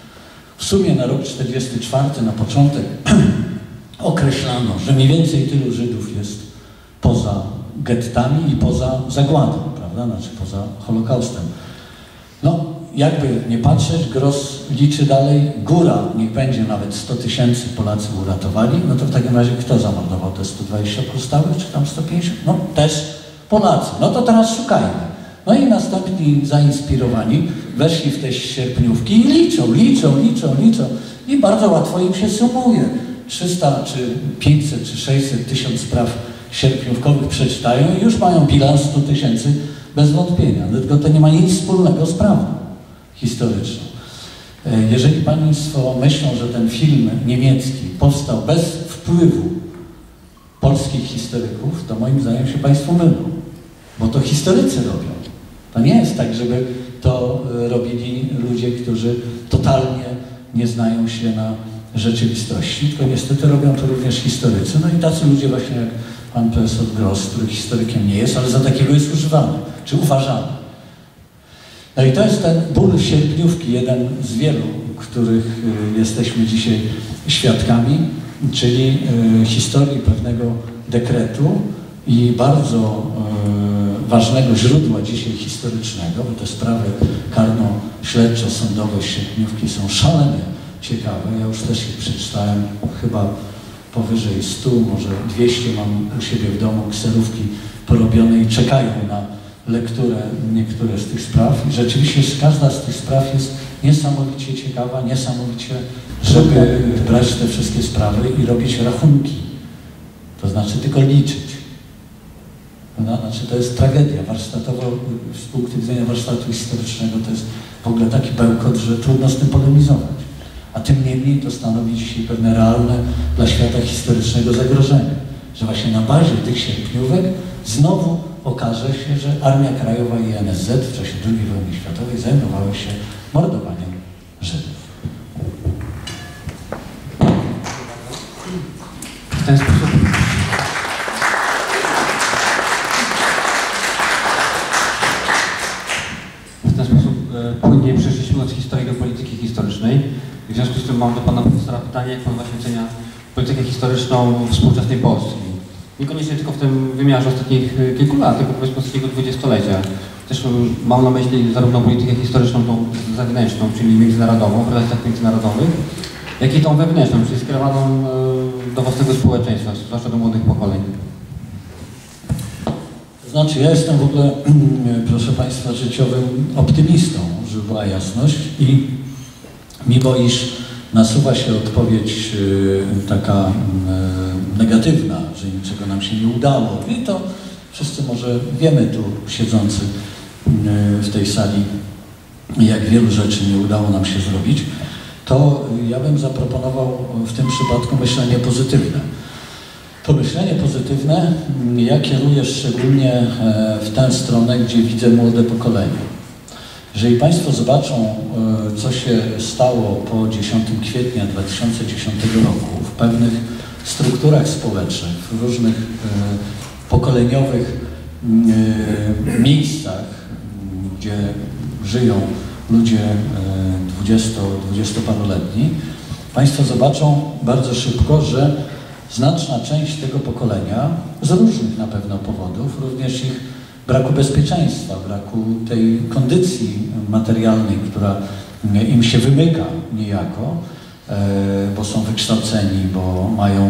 B: W sumie na rok 1944, na początek określano, że mniej więcej tylu Żydów jest poza gettami i poza zagładą, prawda? Znaczy poza Holokaustem. No, jakby nie patrzeć, Gross liczy dalej, góra, niech będzie nawet 100 000 Polacy uratowali, no to w takim razie kto zamordował te 120 pozostałych, czy tam 150? No też Polacy. No to teraz szukajmy. No i następni zainspirowani weszli w te sierpniówki i liczą i bardzo łatwo im się sumuje. 300 czy 500 czy 600 000 spraw sierpniówkowych przeczytają i już mają bilans 100 000 bez wątpienia. Tylko to nie ma nic wspólnego z prawdą historyczną. Jeżeli Państwo myślą, że ten film niemiecki powstał bez wpływu polskich historyków, to moim zdaniem się Państwo mylą, bo to historycy robią. To nie jest tak, żeby to robili ludzie, którzy totalnie nie znają się na rzeczywistości, tylko niestety robią to również historycy. No i tacy ludzie właśnie jak pan profesor Gross, który historykiem nie jest, ale za takiego jest używany, czy uważany. No i to jest ten ból sierpniówki, jeden z wielu, których jesteśmy dzisiaj świadkami, czyli historii pewnego dekretu i bardzo ważnego źródła dzisiaj historycznego, bo te sprawy karno-śledczo-sądowe sierpniówki są szalenie ciekawe. Ja już też ich przeczytałem chyba powyżej 100, może 200 mam u siebie w domu, kserówki porobione i czekają na lekturę niektóre z tych spraw. I rzeczywiście każda z tych spraw jest niesamowicie ciekawa, niesamowicie, żeby brać te wszystkie sprawy i robić rachunki. To znaczy tylko liczyć. Znaczy to jest tragedia warsztatowa, z punktu widzenia warsztatu historycznego to jest w ogóle taki bełkot, że trudno z tym polemizować. A tym niemniej to stanowi dzisiaj pewne realne dla świata historycznego zagrożenie, że właśnie na bazie tych sierpniówek znowu okaże się, że Armia Krajowa i NSZ w czasie II wojny światowej zajmowały się mordowaniem Żydów.
C: W ten sposób płynnie przeszliśmy od historii do polityki historycznej. W związku z tym mam do pana profesora pytanie, jak pan właśnie ocenia politykę historyczną współczesnej Polski. Niekoniecznie tylko w tym wymiarze ostatnich kilku lat, tylko powiedzmy ostatniego dwudziestolecia. Też mam na myśli zarówno politykę historyczną, tą zewnętrzną, czyli międzynarodową, w relacjach międzynarodowych, jak i tą wewnętrzną, czyli skierowaną do własnego społeczeństwa, zwłaszcza do młodych pokoleń.
B: Znaczy, ja jestem w ogóle, proszę Państwa, życiowym optymistą, żeby była jasność, i mimo iż nasuwa się odpowiedź taka negatywna, że niczego nam się nie udało, i to wszyscy może wiemy tu siedzący w tej sali, jak wielu rzeczy nie udało nam się zrobić, to ja bym zaproponował w tym przypadku myślenie pozytywne. To myślenie pozytywne ja kieruję szczególnie w tę stronę, gdzie widzę młode pokolenie. Jeżeli Państwo zobaczą, co się stało po 10 kwietnia 2010 roku w pewnych strukturach społecznych, w różnych pokoleniowych miejscach, gdzie żyją ludzie 20-paroletni, Państwo zobaczą bardzo szybko, że znaczna część tego pokolenia, z różnych na pewno powodów, również ich braku bezpieczeństwa, braku tej kondycji materialnej, która im się wymyka niejako, bo są wykształceni, bo mają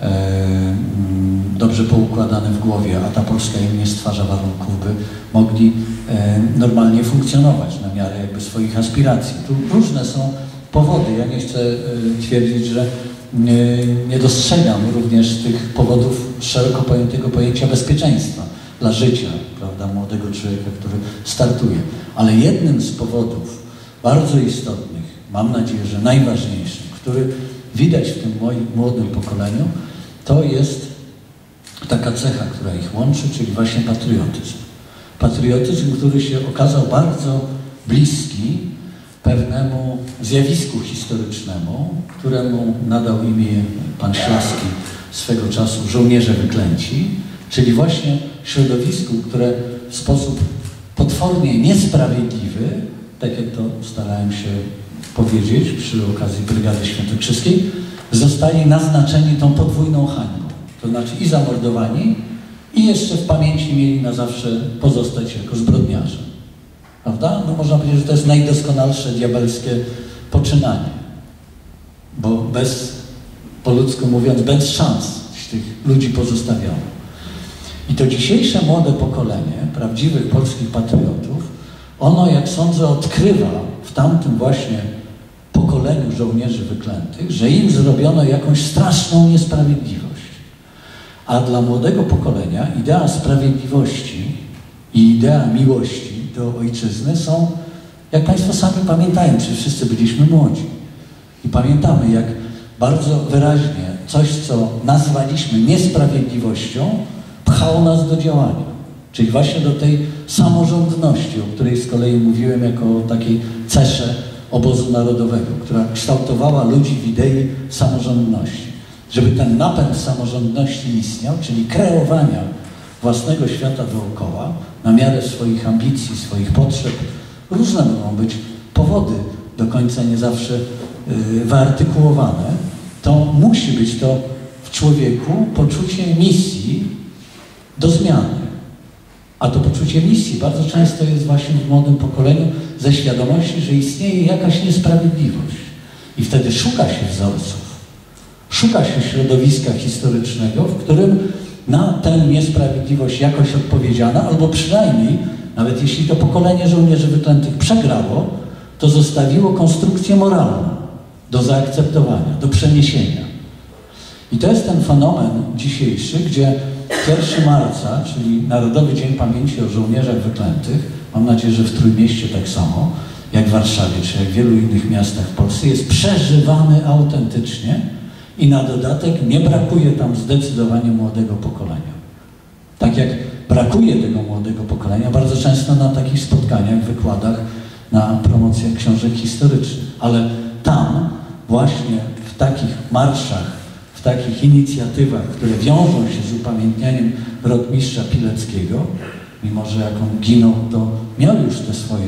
B: dobrze poukładane w głowie, a ta Polska im nie stwarza warunków, by mogli normalnie funkcjonować na miarę jakby swoich aspiracji. Tu różne są powody. Ja nie chcę twierdzić, że nie dostrzegam również tych powodów szeroko pojętego pojęcia bezpieczeństwa dla życia, prawda, młodego człowieka, który startuje. Ale jednym z powodów bardzo istotnych, mam nadzieję, że najważniejszym, który widać w tym moim młodym pokoleniu, to jest taka cecha, która ich łączy, czyli właśnie patriotyzm. Patriotyzm, który się okazał bardzo bliski pewnemu zjawisku historycznemu, któremu nadał imię pan Ślaski swego czasu żołnierze wyklęci, czyli właśnie środowisku, które w sposób potwornie niesprawiedliwy, tak jak to starałem się powiedzieć przy okazji Brygady Świętokrzyskiej, zostali naznaczeni tą podwójną hańbą. To znaczy i zamordowani, i jeszcze w pamięci mieli na zawsze pozostać jako zbrodniarze. Prawda? No można powiedzieć, że to jest najdoskonalsze diabelskie poczynanie. Bo po ludzku mówiąc, bez szans tych ludzi pozostawiono. I to dzisiejsze młode pokolenie prawdziwych polskich patriotów, ono, jak sądzę, odkrywa w tamtym właśnie pokoleniu żołnierzy wyklętych, że im zrobiono jakąś straszną niesprawiedliwość. A dla młodego pokolenia idea sprawiedliwości i idea miłości do ojczyzny są, jak Państwo sami pamiętają, przecież wszyscy byliśmy młodzi. I pamiętamy, jak bardzo wyraźnie coś, co nazwaliśmy niesprawiedliwością, pchało nas do działania. Czyli właśnie do tej samorządności, o której z kolei mówiłem jako o takiej cesze obozu narodowego, która kształtowała ludzi w idei samorządności. Żeby ten napęd samorządności istniał, czyli kreowania własnego świata dookoła, na miarę swoich ambicji, swoich potrzeb. Różne mogą być powody, do końca nie zawsze wyartykułowane. To musi być to w człowieku poczucie misji do zmiany. A to poczucie misji bardzo często jest właśnie w młodym pokoleniu ze świadomości, że istnieje jakaś niesprawiedliwość. I wtedy szuka się wzorców, szuka się środowiska historycznego, w którym na tę niesprawiedliwość jakoś odpowiedziana, albo przynajmniej, nawet jeśli to pokolenie żołnierzy wyklętych przegrało, to zostawiło konstrukcję moralną do zaakceptowania, do przeniesienia. I to jest ten fenomen dzisiejszy, gdzie 1 marca, czyli Narodowy Dzień Pamięci o Żołnierzach Wyklętych, mam nadzieję, że w Trójmieście tak samo, jak w Warszawie, czy jak w wielu innych miastach w Polsce, jest przeżywany autentycznie i na dodatek nie brakuje tam zdecydowanie młodego pokolenia. Tak jak brakuje tego młodego pokolenia bardzo często na takich spotkaniach, wykładach, na promocjach książek historycznych. Ale tam właśnie w takich marszach, w takich inicjatywach, które wiążą się z upamiętnianiem rotmistrza Pileckiego, mimo że jak on ginął, to miał już te swoje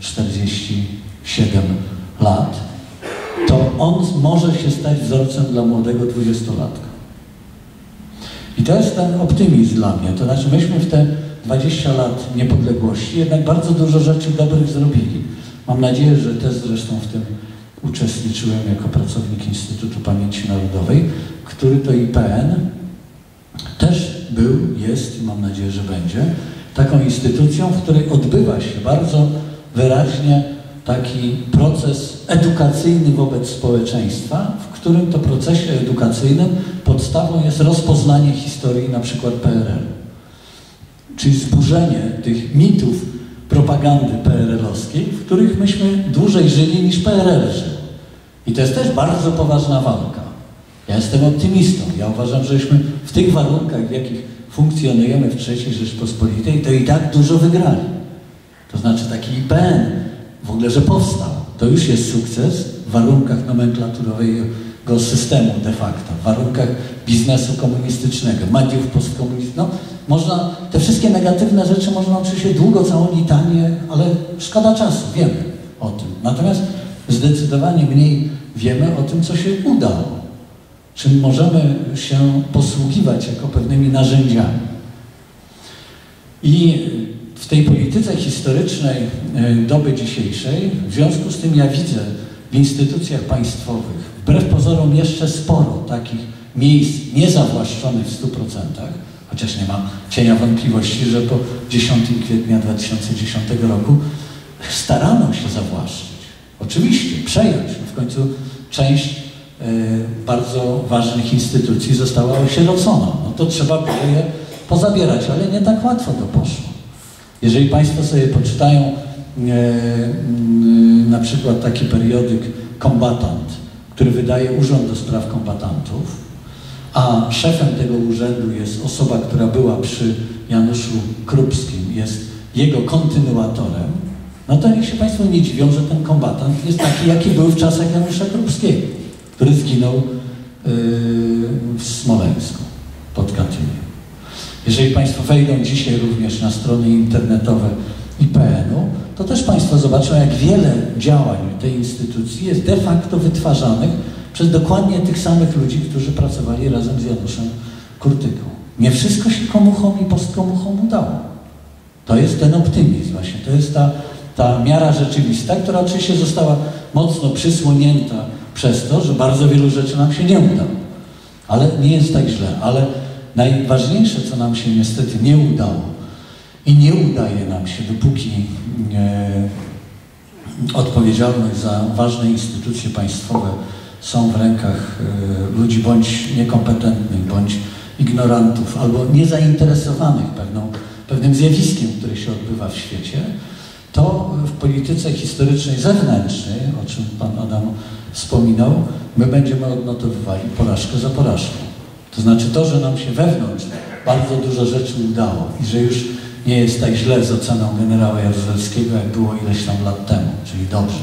B: 47 lat, to on może się stać wzorcem dla młodego 20-latka. I to jest ten optymizm dla mnie. To znaczy myśmy w te 20 lat niepodległości jednak bardzo dużo rzeczy dobrych zrobili. Mam nadzieję, że też zresztą w tym uczestniczyłem jako pracownik Instytutu Pamięci Narodowej, który to IPN też był, jest i mam nadzieję, że będzie taką instytucją, w której odbywa się bardzo wyraźnie taki proces edukacyjny wobec społeczeństwa, w którym to procesie edukacyjnym podstawą jest rozpoznanie historii na przykład PRL. Czyli zburzenie tych mitów propagandy PRL-owskiej, w których myśmy dłużej żyli niż PRL żył. I to jest też bardzo poważna walka. Ja jestem optymistą. Ja uważam, żeśmy w tych warunkach, w jakich funkcjonujemy w III Rzeczpospolitej, to i tak dużo wygrali. To znaczy taki IPN w ogóle, że powstał, to już jest sukces w warunkach nomenklaturowego systemu de facto, w warunkach biznesu komunistycznego, mediów postkomunistycznych. No, można, te wszystkie negatywne rzeczy można oczywiście długo, całą litanię, ale szkoda czasu, wiemy o tym. Natomiast zdecydowanie mniej wiemy o tym, co się udało, czym możemy się posługiwać jako pewnymi narzędziami. I w tej polityce historycznej doby dzisiejszej, w związku z tym ja widzę w instytucjach państwowych, wbrew pozorom jeszcze sporo takich miejsc niezawłaszczonych w 100%, chociaż nie ma cienia wątpliwości, że po 10 kwietnia 2010 roku starano się zawłaszczyć. Oczywiście, przejąć. W końcu część bardzo ważnych instytucji została osierocona. No to trzeba było je pozabierać, ale nie tak łatwo to poszło. Jeżeli Państwo sobie poczytają na przykład taki periodyk Kombatant, który wydaje Urząd do Spraw Kombatantów, a szefem tego urzędu jest osoba, która była przy Januszu Krupskim, jest jego kontynuatorem, no to niech się Państwo nie dziwią, że ten kombatant jest taki, jaki był w czasach Janusza Krupskiego, który zginął w Smoleńsku pod Katyniem. Jeżeli Państwo wejdą dzisiaj również na strony internetowe IPN-u, to też Państwo zobaczą, jak wiele działań tej instytucji jest de facto wytwarzanych przez dokładnie tych samych ludzi, którzy pracowali razem z Januszem Kurtyką. Nie wszystko się komuchom i postkomuchom udało. To jest ten optymizm właśnie, to jest ta miara rzeczywista, która oczywiście została mocno przysłonięta przez to, że bardzo wielu rzeczy nam się nie udało. Ale nie jest tak źle. Ale najważniejsze, co nam się niestety nie udało i nie udaje nam się, dopóki odpowiedzialność za ważne instytucje państwowe są w rękach ludzi bądź niekompetentnych, bądź ignorantów, albo niezainteresowanych pewnym zjawiskiem, które się odbywa w świecie, to w polityce historycznej zewnętrznej, o czym Pan Adam wspominał, my będziemy odnotowywali porażkę za porażką. To znaczy to, że nam się wewnątrz bardzo dużo rzeczy udało i że już nie jest tak źle z oceną generała Jaruzelskiego, jak było ileś tam lat temu, czyli dobrze.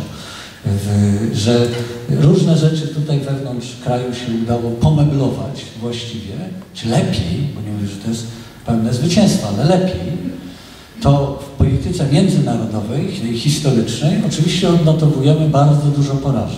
B: Że różne rzeczy tutaj wewnątrz kraju się udało pomeblować właściwie, czy lepiej, bo nie mówię, że to jest pełne zwycięstwo, ale lepiej, to w polityce międzynarodowej, historycznej oczywiście odnotowujemy bardzo dużo porażek.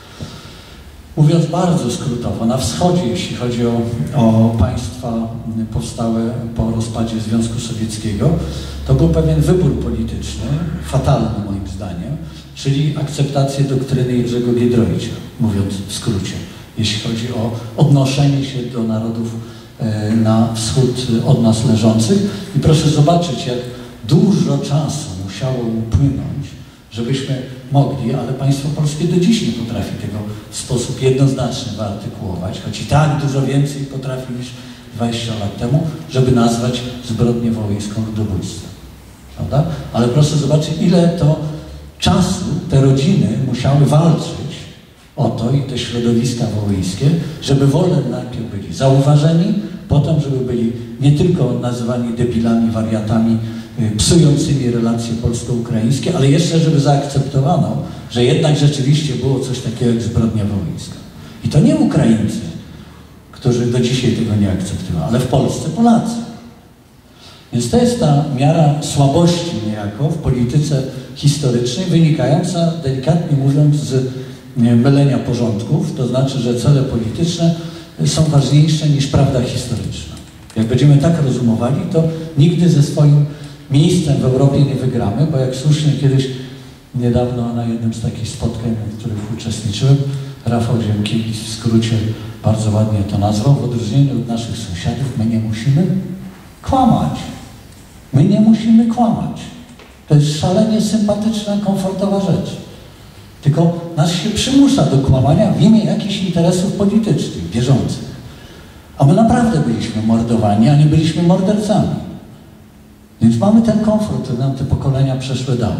B: Mówiąc bardzo skrótowo, na wschodzie, jeśli chodzi o państwa powstałe po rozpadzie Związku Sowieckiego, to był pewien wybór polityczny, fatalny moim zdaniem, czyli akceptację doktryny Jerzego Giedroycia, mówiąc w skrócie, jeśli chodzi o odnoszenie się do narodów na wschód od nas leżących. I proszę zobaczyć, jak dużo czasu musiało upłynąć, żebyśmy mogli, ale państwo polskie do dziś nie potrafi tego w sposób jednoznaczny wyartykułować, choć i tak dużo więcej potrafi niż 20 lat temu, żeby nazwać zbrodnię wołyńską ludobójstwem. Prawda? Ale proszę zobaczyć, ile to czasu te rodziny musiały walczyć o to i te środowiska wołyńskie, żeby wolem najpierw byli zauważeni, potem, żeby byli nie tylko nazywani debilami, wariatami, psującymi relacje polsko-ukraińskie, ale jeszcze, żeby zaakceptowano, że jednak rzeczywiście było coś takiego jak zbrodnia wołyńska. I to nie Ukraińcy, którzy do dzisiaj tego nie akceptują, ale w Polsce Polacy. Więc to jest ta miara słabości niejako w polityce historycznej, wynikająca, delikatnie mówiąc, z mylenia porządków, to znaczy, że cele polityczne są ważniejsze niż prawda historyczna. Jak będziemy tak rozumowali, to nigdy ze swoim miejscem w Europie nie wygramy, bo jak słusznie kiedyś, niedawno na jednym z takich spotkań, w których uczestniczyłem, Rafał Ziemkiewicz w skrócie bardzo ładnie to nazwał, w odróżnieniu od naszych sąsiadów, my nie musimy kłamać. My nie musimy kłamać. To jest szalenie sympatyczna, komfortowa rzecz. Tylko nas się przymusza do kłamania w imię jakichś interesów politycznych, bieżących. A my naprawdę byliśmy mordowani, a nie byliśmy mordercami. Więc mamy ten komfort, który nam te pokolenia przeszłe dały.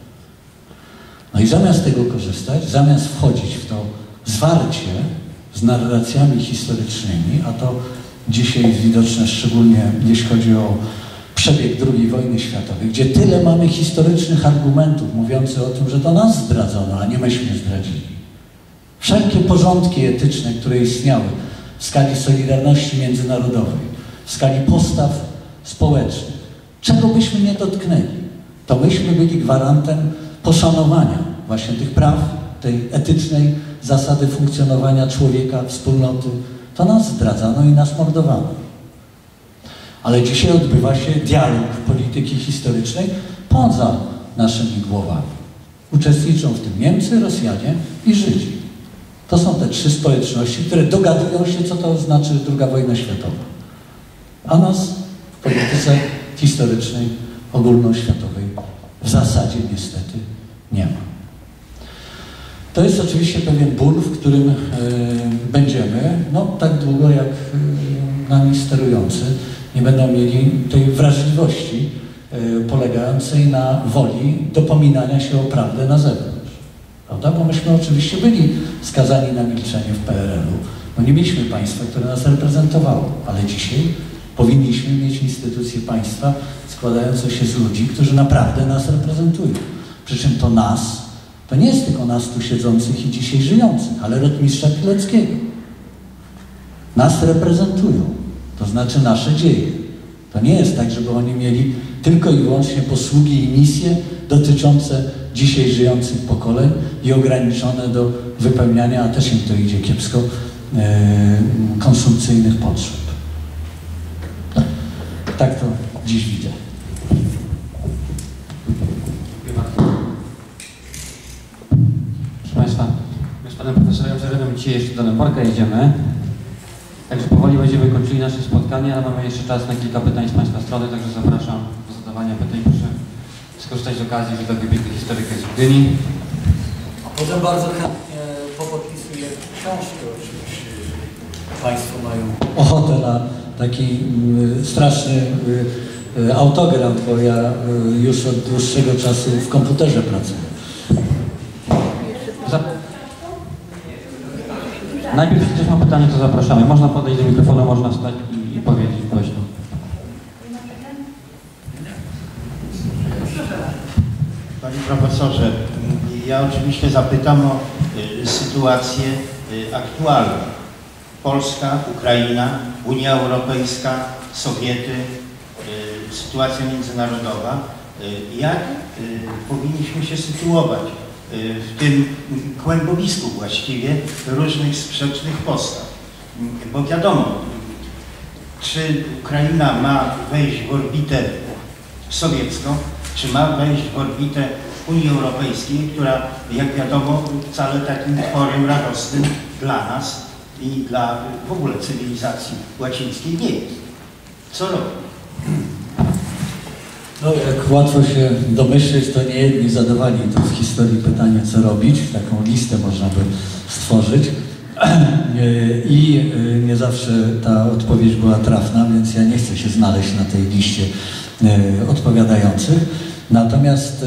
B: No i zamiast tego korzystać, zamiast wchodzić w to zwarcie z narracjami historycznymi, a to dzisiaj jest widoczne szczególnie jeśli chodzi o przebieg II wojny światowej, gdzie tyle mamy historycznych argumentów mówiących o tym, że to nas zdradzono, a nie myśmy zdradzili. Wszelkie porządki etyczne, które istniały w skali solidarności międzynarodowej, w skali postaw społecznych, czego byśmy nie dotknęli, to myśmy byli gwarantem poszanowania właśnie tych praw, tej etycznej zasady funkcjonowania człowieka, wspólnoty, to nas zdradzano i nas mordowano. Ale dzisiaj odbywa się dialog polityki historycznej poza naszymi głowami. Uczestniczą w tym Niemcy, Rosjanie i Żydzi. To są te trzy społeczności, które dogadują się, co to znaczy II wojna światowa. A nas w polityce historycznej, ogólnoświatowej w zasadzie niestety nie ma. To jest oczywiście pewien ból, w którym będziemy, no tak długo jak nami sterujący nie będą mieli tej wrażliwości polegającej na woli dopominania się o prawdę na zewnątrz. Prawda? Bo myśmy oczywiście byli skazani na milczenie w PRL-u. No nie mieliśmy państwa, które nas reprezentowało, ale dzisiaj powinniśmy mieć instytucje państwa składające się z ludzi, którzy naprawdę nas reprezentują. Przy czym to nas, to nie jest tylko nas tu siedzących i dzisiaj żyjących, ale rotmistrza Pileckiego. Nas reprezentują, to znaczy nasze dzieje. To nie jest tak, żeby oni mieli tylko i wyłącznie posługi i misje dotyczące dzisiaj żyjących pokoleń i ograniczone do wypełniania, a też im to idzie kiepsko, konsumpcyjnych potrzeb. Tak to dziś widzę.
C: Proszę Państwa, my z Panem Profesorem Zeredą dzisiaj jeszcze do Dęborka jedziemy. Także powoli będziemy kończyli nasze spotkanie, ale mamy jeszcze czas na kilka pytań z Państwa strony, także zapraszam do zadawania pytań. Proszę skorzystać z okazji, że tak wybitny historyk jest w Gdyni.
B: Potem bardzo chętnie popodpisuję książkę oczywiście. Państwo mają ochotę na taki straszny autograf, bo ja już od dłuższego czasu w komputerze pracuję.
C: Najpierw, jeśli ktoś ma pytanie, to zapraszamy. Można podejść do mikrofonu, można wstać i powiedzieć głośno.
D: Panie profesorze, ja oczywiście zapytam o sytuację aktualną. Polska, Ukraina, Unia Europejska, Sowiety, sytuacja międzynarodowa. Jak powinniśmy się sytuować w tym kłębowisku właściwie różnych sprzecznych postaw? Bo wiadomo, czy Ukraina ma wejść w orbitę sowiecką, czy ma wejść w orbitę Unii Europejskiej, która, jak wiadomo, wcale takim tworem radosnym dla nas i dla w ogóle cywilizacji łacińskiej nie jest. Co robi?
B: No, jak łatwo się domyśleć, to nie jedni zadawali to w historii pytanie, co robić. Taką listę można by stworzyć. I nie zawsze ta odpowiedź była trafna, więc ja nie chcę się znaleźć na tej liście odpowiadających. Natomiast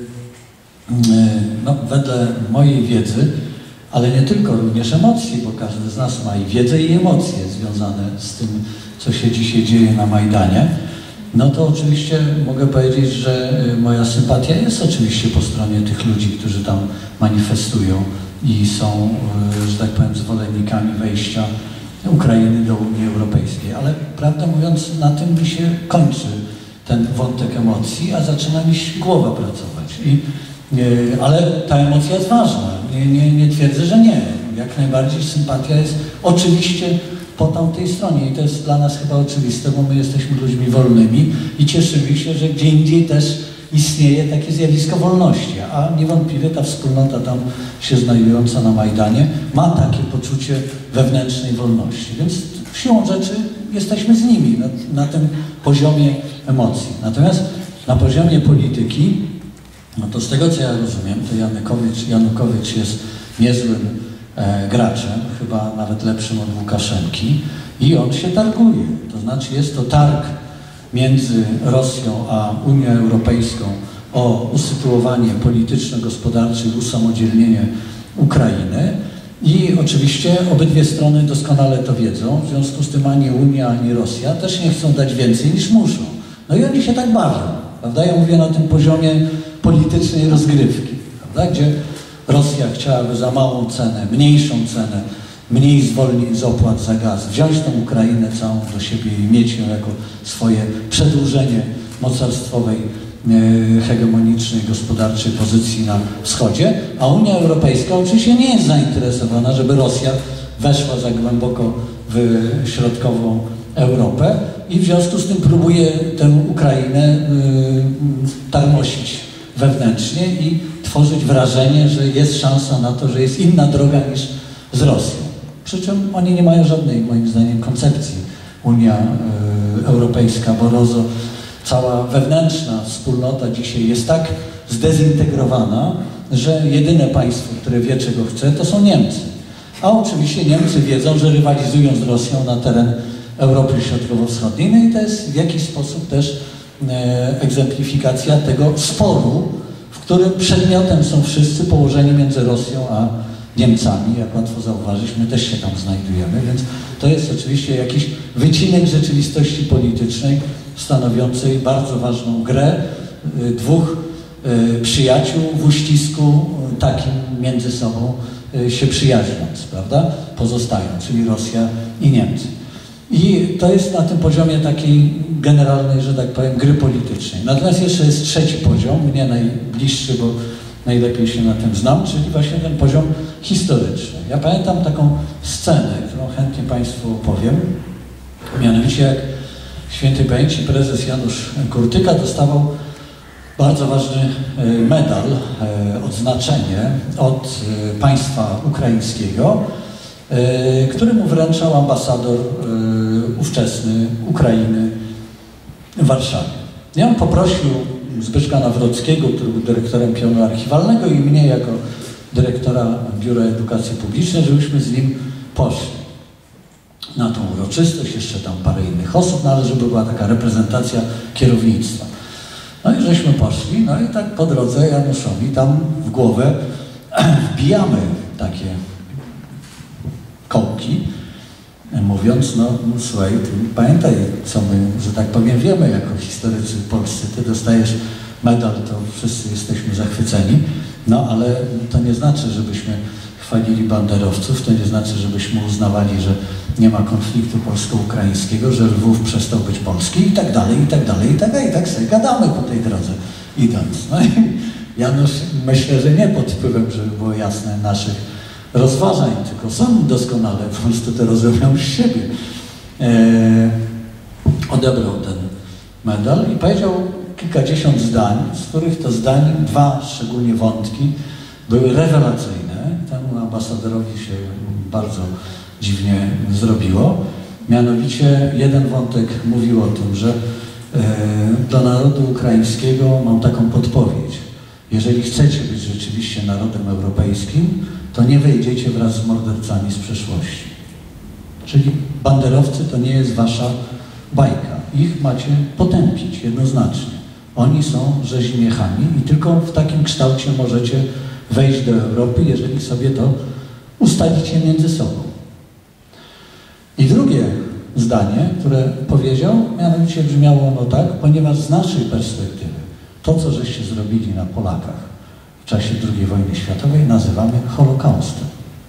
B: no, wedle mojej wiedzy, ale nie tylko, również emocji, bo każdy z nas ma i wiedzę, i emocje związane z tym, co się dzisiaj dzieje na Majdanie, no to oczywiście mogę powiedzieć, że moja sympatia jest oczywiście po stronie tych ludzi, którzy tam manifestują i są, że tak powiem, zwolennikami wejścia Ukrainy do Unii Europejskiej. Ale prawdę mówiąc, na tym mi się kończy ten wątek emocji, a zaczyna mi się głowa pracować. Ale ta emocja jest ważna. Nie twierdzę, że nie. Jak najbardziej sympatia jest oczywiście po tamtej stronie i to jest dla nas chyba oczywiste, bo my jesteśmy ludźmi wolnymi i cieszymy się, że gdzie indziej też istnieje takie zjawisko wolności, a niewątpliwie ta wspólnota tam się znajdująca na Majdanie ma takie poczucie wewnętrznej wolności, więc siłą rzeczy jesteśmy z nimi na tym poziomie emocji. Natomiast na poziomie polityki, no to z tego co ja rozumiem, to Janukowycz jest niezłym graczem, chyba nawet lepszym od Łukaszenki i on się targuje. To znaczy jest to targ między Rosją a Unią Europejską o usytuowanie polityczno-gospodarcze i usamodzielnienie Ukrainy i oczywiście obydwie strony doskonale to wiedzą, w związku z tym ani Unia, ani Rosja też nie chcą dać więcej niż muszą. No i oni się tak bawią, prawda? Ja mówię na tym poziomie politycznej rozgrywki, prawda? Gdzie Rosja chciałaby za małą cenę, mniejszą cenę, mniej zwolnień z opłat za gaz, wziąć tą Ukrainę całą do siebie i mieć ją jako swoje przedłużenie mocarstwowej hegemonicznej, gospodarczej pozycji na wschodzie, a Unia Europejska oczywiście nie jest zainteresowana, żeby Rosja weszła za głęboko w środkową Europę i w związku z tym próbuje tę Ukrainę tarmosić wewnętrznie i tworzyć wrażenie, że jest szansa na to, że jest inna droga niż z Rosją. Przy czym oni nie mają żadnej, moim zdaniem, koncepcji Unia Europejska, Barroso, cała wewnętrzna wspólnota dzisiaj jest tak zdezintegrowana, że jedyne państwo, które wie, czego chce, to są Niemcy. A oczywiście Niemcy wiedzą, że rywalizują z Rosją na teren Europy Środkowo-Wschodniej. No i to jest w jakiś sposób też egzemplifikacja tego sporu, w którym przedmiotem są wszyscy położeni między Rosją a Niemcami. Jak łatwo zauważyć, my też się tam znajdujemy, więc to jest oczywiście jakiś wycinek rzeczywistości politycznej stanowiącej bardzo ważną grę dwóch przyjaciół w uścisku takim między sobą się przyjaźniąc, prawda? Pozostając, czyli Rosja i Niemcy. I to jest na tym poziomie takiej generalnej, że tak powiem, gry politycznej. Natomiast jeszcze jest trzeci poziom, mnie najbliższy, bo najlepiej się na tym znam, czyli właśnie ten poziom historyczny. Ja pamiętam taką scenę, którą chętnie Państwu opowiem. Mianowicie jak świętej pamięci prezes Janusz Kurtyka dostawał bardzo ważny medal, odznaczenie od państwa ukraińskiego, który mu wręczał ambasador ówczesny Ukrainy w Warszawie. I on poprosił Zbyszka Nawrockiego, który był dyrektorem pionu archiwalnego, i mnie jako dyrektora Biura Edukacji Publicznej, żebyśmy z nim poszli na tą uroczystość, jeszcze tam parę innych osób, no ale żeby była taka reprezentacja kierownictwa. No i żeśmy poszli, no i tak po drodze Januszowi tam w głowę wbijamy takie kołki, mówiąc, no słuchaj, ty pamiętaj, co my, że tak powiem, wiemy jako historycy polscy, ty dostajesz medal, to wszyscy jesteśmy zachwyceni, no ale to nie znaczy, żebyśmy chwalili banderowców, to nie znaczy, żebyśmy uznawali, że nie ma konfliktu polsko-ukraińskiego, że Lwów przestał być polski i tak dalej, i tak dalej, i tak dalej. I tak sobie gadamy po tej drodze idąc. No i Janusz, myślę, że nie pod wpływem, żeby było jasne, naszych rozważań, tylko sam doskonale po prostu to rozumiał z siebie. Odebrał ten medal i powiedział kilkadziesiąt zdań, z których to zdań dwa szczególnie wątki były rewelacyjne. Temu ambasadorowi się bardzo dziwnie zrobiło. Mianowicie jeden wątek mówił o tym, że dla narodu ukraińskiego mam taką podpowiedź. Jeżeli chcecie być rzeczywiście narodem europejskim, to nie wejdziecie wraz z mordercami z przeszłości. Czyli banderowcy to nie jest wasza bajka. Ich macie potępić jednoznacznie. Oni są rzezimiechami i tylko w takim kształcie możecie wejść do Europy, jeżeli sobie to ustalicie między sobą. I drugie zdanie, które powiedział, mianowicie brzmiało ono tak, ponieważ z naszej perspektywy to, co żeście zrobili na Polakach w czasie II wojny światowej, nazywamy Holokaustem.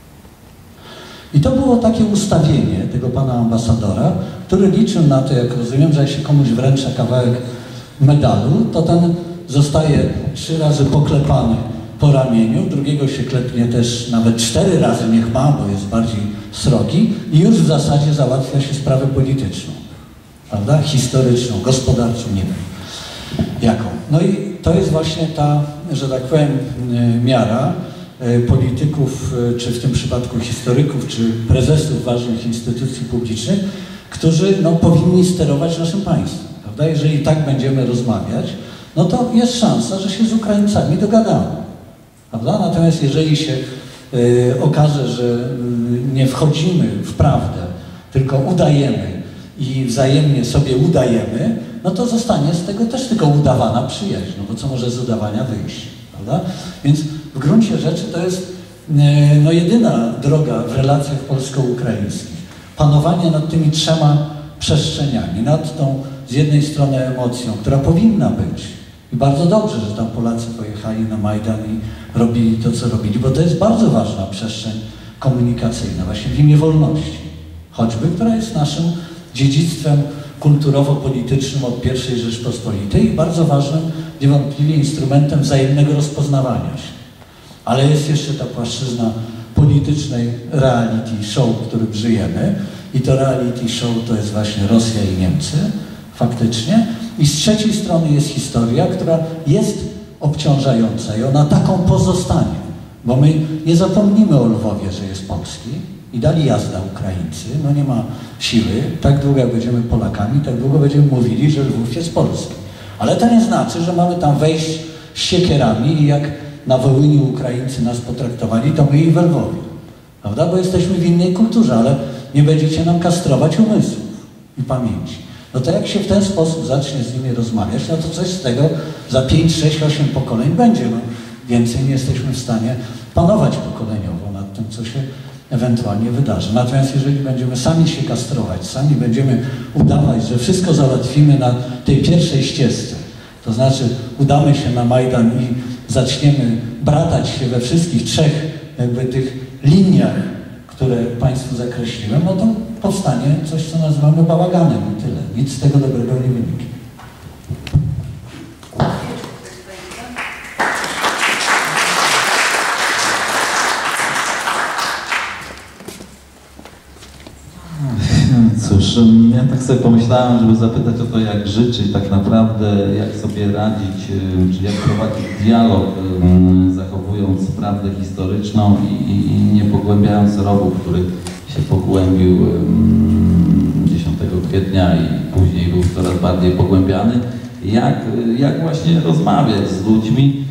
B: I to było takie ustawienie tego pana ambasadora, który liczył na to, jak rozumiem, że jak się komuś wręcza kawałek medalu, to ten zostaje 3 razy poklepany po ramieniu, drugiego się klepnie też nawet 4 razy, niech ma, bo jest bardziej srogi i już w zasadzie załatwia się sprawę polityczną, prawda? Historyczną, gospodarczą, nie wiem jaką. No i to jest właśnie ta, że tak powiem, miara polityków, czy w tym przypadku historyków, czy prezesów ważnych instytucji publicznych, którzy no, powinni sterować naszym państwem, prawda? Jeżeli tak będziemy rozmawiać, no to jest szansa, że się z Ukraińcami dogadamy, prawda? Natomiast jeżeli się okaże, że nie wchodzimy w prawdę, tylko udajemy i wzajemnie sobie udajemy, no to zostanie z tego też tylko udawana przyjaźń, no bo co może z udawania wyjść, prawda? Więc w gruncie rzeczy to jest no, jedyna droga w relacjach polsko-ukraińskich. Panowanie nad tymi 3 przestrzeniami, nad tą z jednej strony emocją, która powinna być. I bardzo dobrze, że tam Polacy pojechali na Majdan i robili to, co robili, bo to jest bardzo ważna przestrzeń komunikacyjna, właśnie w imię wolności, choćby, która jest naszym dziedzictwem kulturowo-politycznym od I Rzeczpospolitej i bardzo ważnym niewątpliwie instrumentem wzajemnego rozpoznawania się. Ale jest jeszcze ta płaszczyzna politycznej reality show, w którym żyjemy i to reality show to jest właśnie Rosja i Niemcy, faktycznie. I z trzeciej strony jest historia, która jest obciążająca i ona taką pozostanie, bo my nie zapomnimy o Lwowie, że jest polski i dali jazda Ukraińcy, no nie ma siły, tak długo jak będziemy Polakami, tak długo będziemy mówili, że Lwów jest polski. Ale to nie znaczy, że mamy tam wejść z siekierami i jak na Wołyniu Ukraińcy nas potraktowali, to my ich we Lwowie, prawda? Bo jesteśmy w innej kulturze, ale nie będziecie nam kastrować umysłów i pamięci. No to jak się w ten sposób zacznie z nimi rozmawiać, no to coś z tego za 5, 6, 8 pokoleń będzie. No, więcej nie jesteśmy w stanie panować pokoleniowo nad tym, co się ewentualnie wydarzy. Natomiast jeżeli będziemy sami się kastrować, sami będziemy udawać, że wszystko załatwimy na tej pierwszej ścieżce, to znaczy udamy się na Majdan i zaczniemy bratać się we wszystkich trzech jakby tych liniach, które Państwu zakreśliłem, no to powstanie coś, co nazywamy bałaganem i tyle. Nic z tego dobrego nie wyniknie.
E: Cóż, ja tak sobie pomyślałem, żeby zapytać o to, jak żyć, czyli tak naprawdę jak sobie radzić, czy jak prowadzić dialog, zachowując prawdę historyczną i nie pogłębiając rowu, który się pogłębił 10 kwietnia i później był coraz bardziej pogłębiany. Jak właśnie rozmawiać z ludźmi,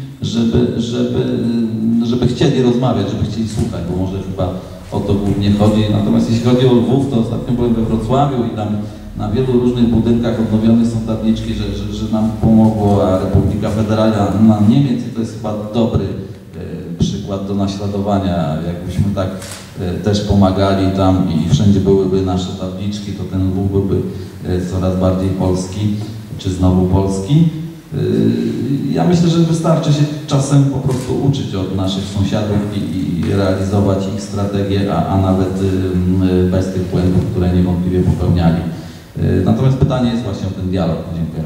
E: żeby chcieli rozmawiać, żeby chcieli słuchać, bo może chyba o to głównie chodzi. Natomiast jeśli chodzi o Lwów, to ostatnio byłem we Wrocławiu i tam na wielu różnych budynkach odnowionych są tabliczki, że nam pomogła Republika Federalna Niemiec i to jest chyba dobry przykład do naśladowania. Jakbyśmy tak też pomagali tam i wszędzie byłyby nasze tabliczki, to ten Lwów byłby coraz bardziej polski, czy znowu polski. Ja myślę, że wystarczy się czasem po prostu uczyć od naszych sąsiadów i realizować ich strategie, a nawet bez tych błędów, które niewątpliwie popełniali. Natomiast pytanie jest właśnie o ten dialog. Dziękuję.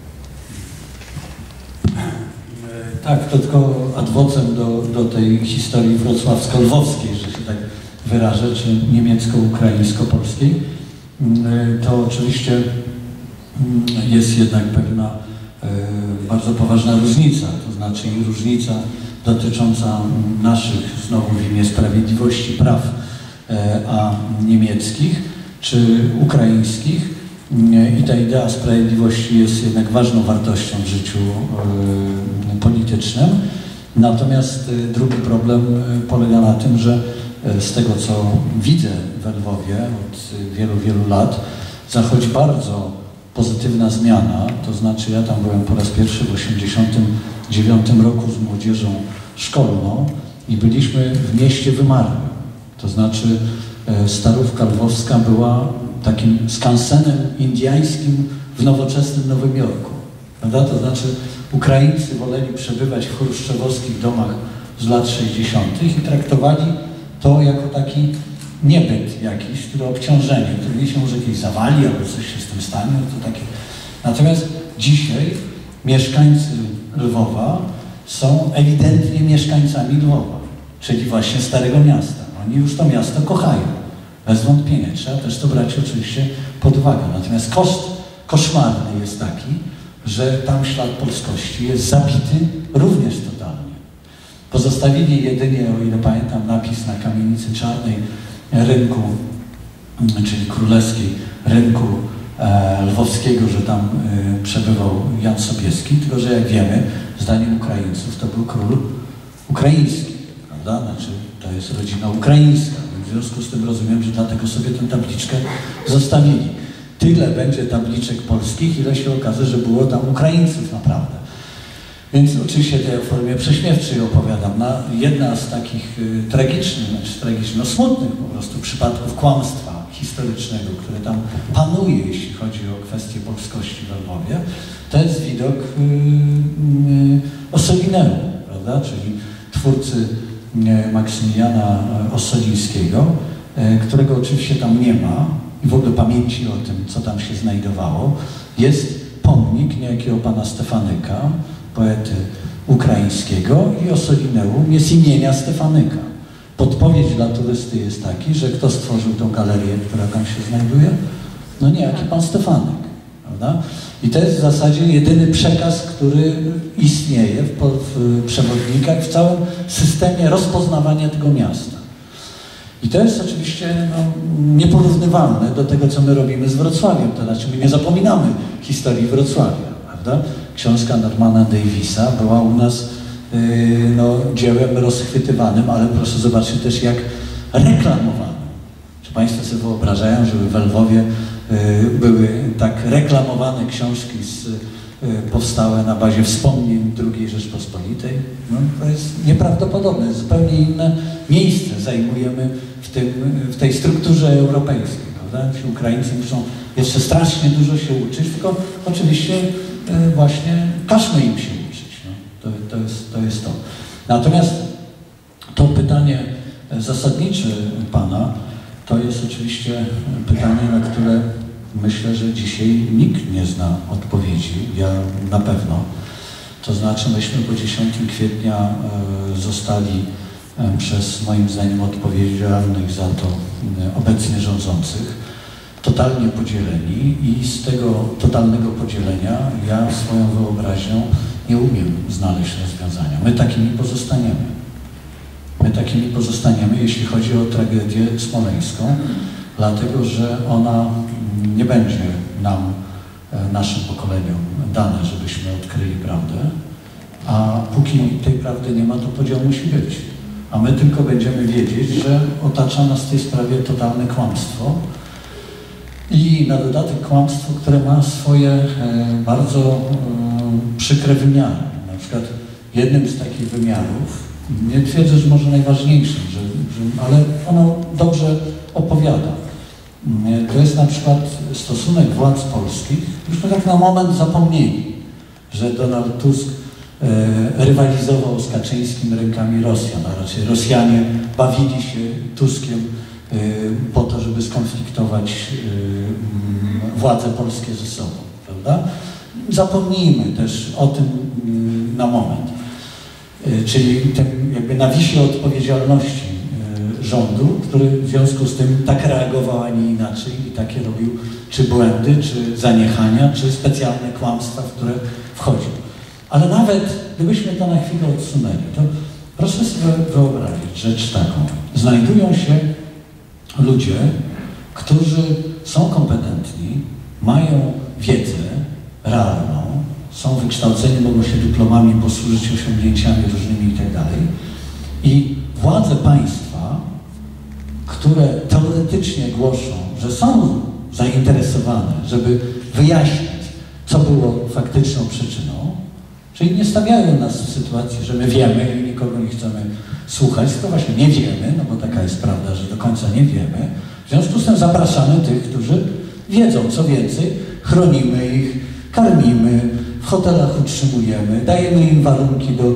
B: Tak, to tylko ad vocem do tej historii wrocławsko-lwowskiej, że się tak wyrażę, czy niemiecko-ukraińsko-polskiej. To oczywiście jest jednak pewna bardzo poważna różnica, to znaczy i różnica dotycząca naszych, znowu w imię sprawiedliwości, praw, a niemieckich czy ukraińskich. I ta idea sprawiedliwości jest jednak ważną wartością w życiu politycznym. Natomiast drugi problem polega na tym, że z tego, co widzę we Lwowie od wielu, wielu lat, zachodzi bardzo pozytywna zmiana, to znaczy ja tam byłem po raz pierwszy w 1989 roku z młodzieżą szkolną i byliśmy w mieście wymarłym. To znaczy Starówka Lwowska była takim skansenem indiańskim w nowoczesnym Nowym Jorku. Prawda? To znaczy Ukraińcy woleli przebywać w chruszczowskich domach z lat 60. i traktowali to jako taki niebyt jakiś, które obciążenie, które mi się może kiedyś zawali, albo coś się z tym stanie, to takie. Natomiast dzisiaj mieszkańcy Lwowa są ewidentnie mieszkańcami Lwowa, czyli właśnie Starego Miasta. Oni już to miasto kochają, bez wątpienia. Trzeba też to brać oczywiście pod uwagę. Natomiast koszt koszmarny jest taki, że tam ślad polskości jest zabity również totalnie. Pozostawili jedynie, o ile pamiętam, napis na kamienicy czarnej rynku, czyli królewskiej rynku lwowskiego, że tam przebywał Jan Sobieski, tylko że jak wiemy, zdaniem Ukraińców to był król ukraiński, prawda? Znaczy to jest rodzina ukraińska. W związku z tym rozumiem, że dlatego sobie tę tabliczkę zostawili. Tyle będzie tabliczek polskich, ile się okaże, że było tam Ukraińców naprawdę. Więc oczywiście to ja w formie prześmiewczej opowiadam. Jedna z takich tragicznych, no smutnych po prostu przypadków kłamstwa historycznego, które tam panuje, jeśli chodzi o kwestię polskości w Lwowie, to jest widok Ossolineum, prawda? Czyli twórcy Maksymiliana Ossolińskiego, którego oczywiście tam nie ma i w ogóle pamięci o tym, co tam się znajdowało, jest pomnik niejakiego pana Stefanyka, poety ukraińskiego, i Ossolineum jest imienia Stefanyka. Podpowiedź dla turysty jest taki, że kto stworzył tą galerię, która tam się znajduje? No niejaki pan Stefanyk, prawda? I to jest w zasadzie jedyny przekaz, który istnieje w przewodnikach, w całym systemie rozpoznawania tego miasta. I to jest oczywiście nieporównywalne do tego, co my robimy z Wrocławiem. To znaczy my nie zapominamy historii Wrocławia, prawda? Książka Normana Davisa była u nas dziełem rozchwytywanym, ale proszę zobaczyć też, jak reklamowanym. Czy Państwo sobie wyobrażają, żeby w Lwowie były tak reklamowane książki powstałe na bazie wspomnień II Rzeczpospolitej? No, to jest nieprawdopodobne, zupełnie inne miejsce zajmujemy w tej strukturze europejskiej, prawda? Ci Ukraińcy muszą jeszcze strasznie dużo się uczyć, tylko oczywiście właśnie każmy im się uczyć. No, to jest to. Natomiast to pytanie zasadnicze pana to jest oczywiście pytanie, na które myślę, że dzisiaj nikt nie zna odpowiedzi. Ja na pewno. To znaczy myśmy po 10 kwietnia zostali przez moim zdaniem odpowiedzialnych za to obecnie rządzących totalnie podzieleni i z tego totalnego podzielenia ja swoją wyobraźnią nie umiem znaleźć rozwiązania. My takimi pozostaniemy. My takimi pozostaniemy, jeśli chodzi o tragedię smoleńską, dlatego że ona nie będzie nam, naszym pokoleniom dane, żebyśmy odkryli prawdę, a póki tej prawdy nie ma, to podział musi być. A my tylko będziemy wiedzieć, że otacza nas w tej sprawie totalne kłamstwo i na dodatek kłamstwo, które ma swoje bardzo przykre wymiary. Na przykład jednym z takich wymiarów, nie twierdzę, że może najważniejszym, ale ono dobrze opowiada. To jest na przykład stosunek władz polskich, już tak na moment zapomnieli, że Donald Tusk rywalizował z Kaczyńskim rękami Rosjan, a raczej Rosjanie bawili się Tuskiem po to, żeby skonfliktować władze polskie ze sobą, prawda? Zapomnijmy też o tym na moment. Czyli tym jakby nawisie odpowiedzialności rządu, który w związku z tym tak reagował, a nie inaczej i takie robił czy błędy, czy zaniechania, czy specjalne kłamstwa, w które wchodził. Ale nawet gdybyśmy to na chwilę odsunęli, to proszę sobie wyobrazić rzecz taką. Znajdują się ludzie, którzy są kompetentni, mają wiedzę realną, są wykształceni, mogą się dyplomami posłużyć, osiągnięciami różnymi itd. I władze państwa, które teoretycznie głoszą, że są zainteresowane, żeby wyjaśnić, co było faktyczną przyczyną, czyli nie stawiają nas w sytuacji, że my wiemy i nikogo nie chcemy słuchać, tylko właśnie nie wiemy, no bo taka jest prawda, że do końca nie wiemy. W związku z tym zapraszamy tych, którzy wiedzą, co więcej, chronimy ich, karmimy, w hotelach utrzymujemy, dajemy im warunki do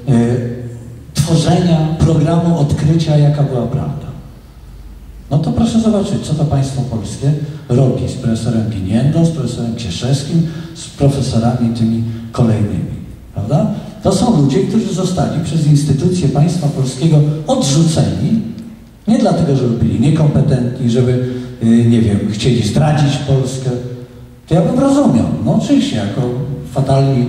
B: tworzenia programu odkrycia, jaka była prawda. No to proszę zobaczyć, co to państwo polskie robi z profesorem Giniędą, z profesorem Cieszewskim, z profesorami tymi kolejnymi, prawda? To są ludzie, którzy zostali przez instytucje państwa polskiego odrzuceni, nie dlatego, żeby byli niekompetentni, żeby, nie wiem, chcieli zdradzić Polskę. To ja bym rozumiał. No oczywiście, jako fatalni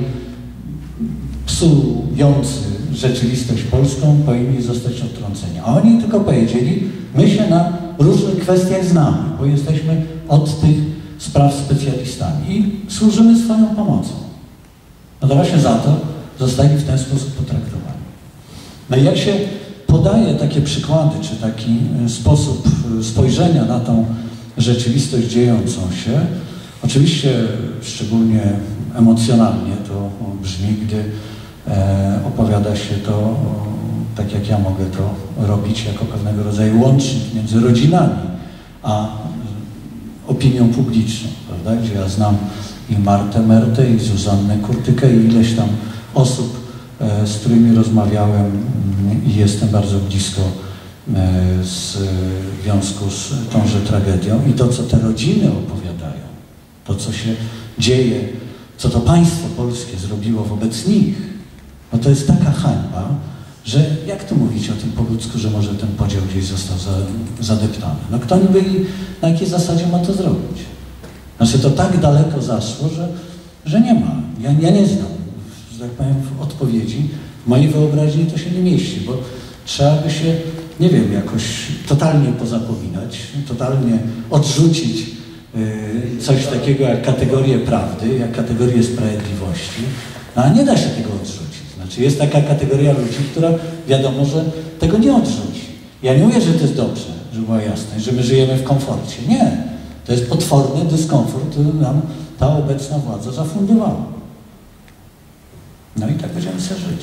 B: psujący rzeczywistość polską powinni zostać odtrąceni. A oni tylko powiedzieli, my się na różnych kwestiach znamy, bo jesteśmy od tych spraw specjalistami i służymy swoją pomocą. No to właśnie za to zostali w ten sposób potraktowani. No i jak się podaje takie przykłady, czy taki sposób spojrzenia na tą rzeczywistość dziejącą się, oczywiście szczególnie emocjonalnie to brzmi, gdy opowiada się to, tak jak ja mogę to robić, jako pewnego rodzaju łącznik między rodzinami a opinią publiczną, prawda? Gdzie ja znam i Martę Mertę, i Zuzannę Kurtykę, i ileś tam osób, z którymi rozmawiałem i jestem bardzo blisko w związku z tąże tragedią i to, co te rodziny opowiadają, to, co się dzieje, co to państwo polskie zrobiło wobec nich, no to jest taka hańba, że jak tu mówić o tym po ludzku, że może ten podział gdzieś został zadeptany? No kto niby i na jakiej zasadzie ma to zrobić? Znaczy to tak daleko zaszło, że nie ma. Ja nie znam, że tak powiem, odpowiedzi. W mojej wyobraźni to się nie mieści, bo trzeba by się, nie wiem, jakoś totalnie pozapominać, totalnie odrzucić coś takiego jak kategorię prawdy, jak kategorię sprawiedliwości, no, a nie da się tego odrzucić. Znaczy jest taka kategoria ludzi, która wiadomo, że tego nie odrzuci. Ja nie mówię, że to jest dobrze, żeby była jasność, że my żyjemy w komforcie. Nie. To jest potworny dyskomfort, który nam ta obecna władza zafundowała. No i tak będziemy sobie żyć.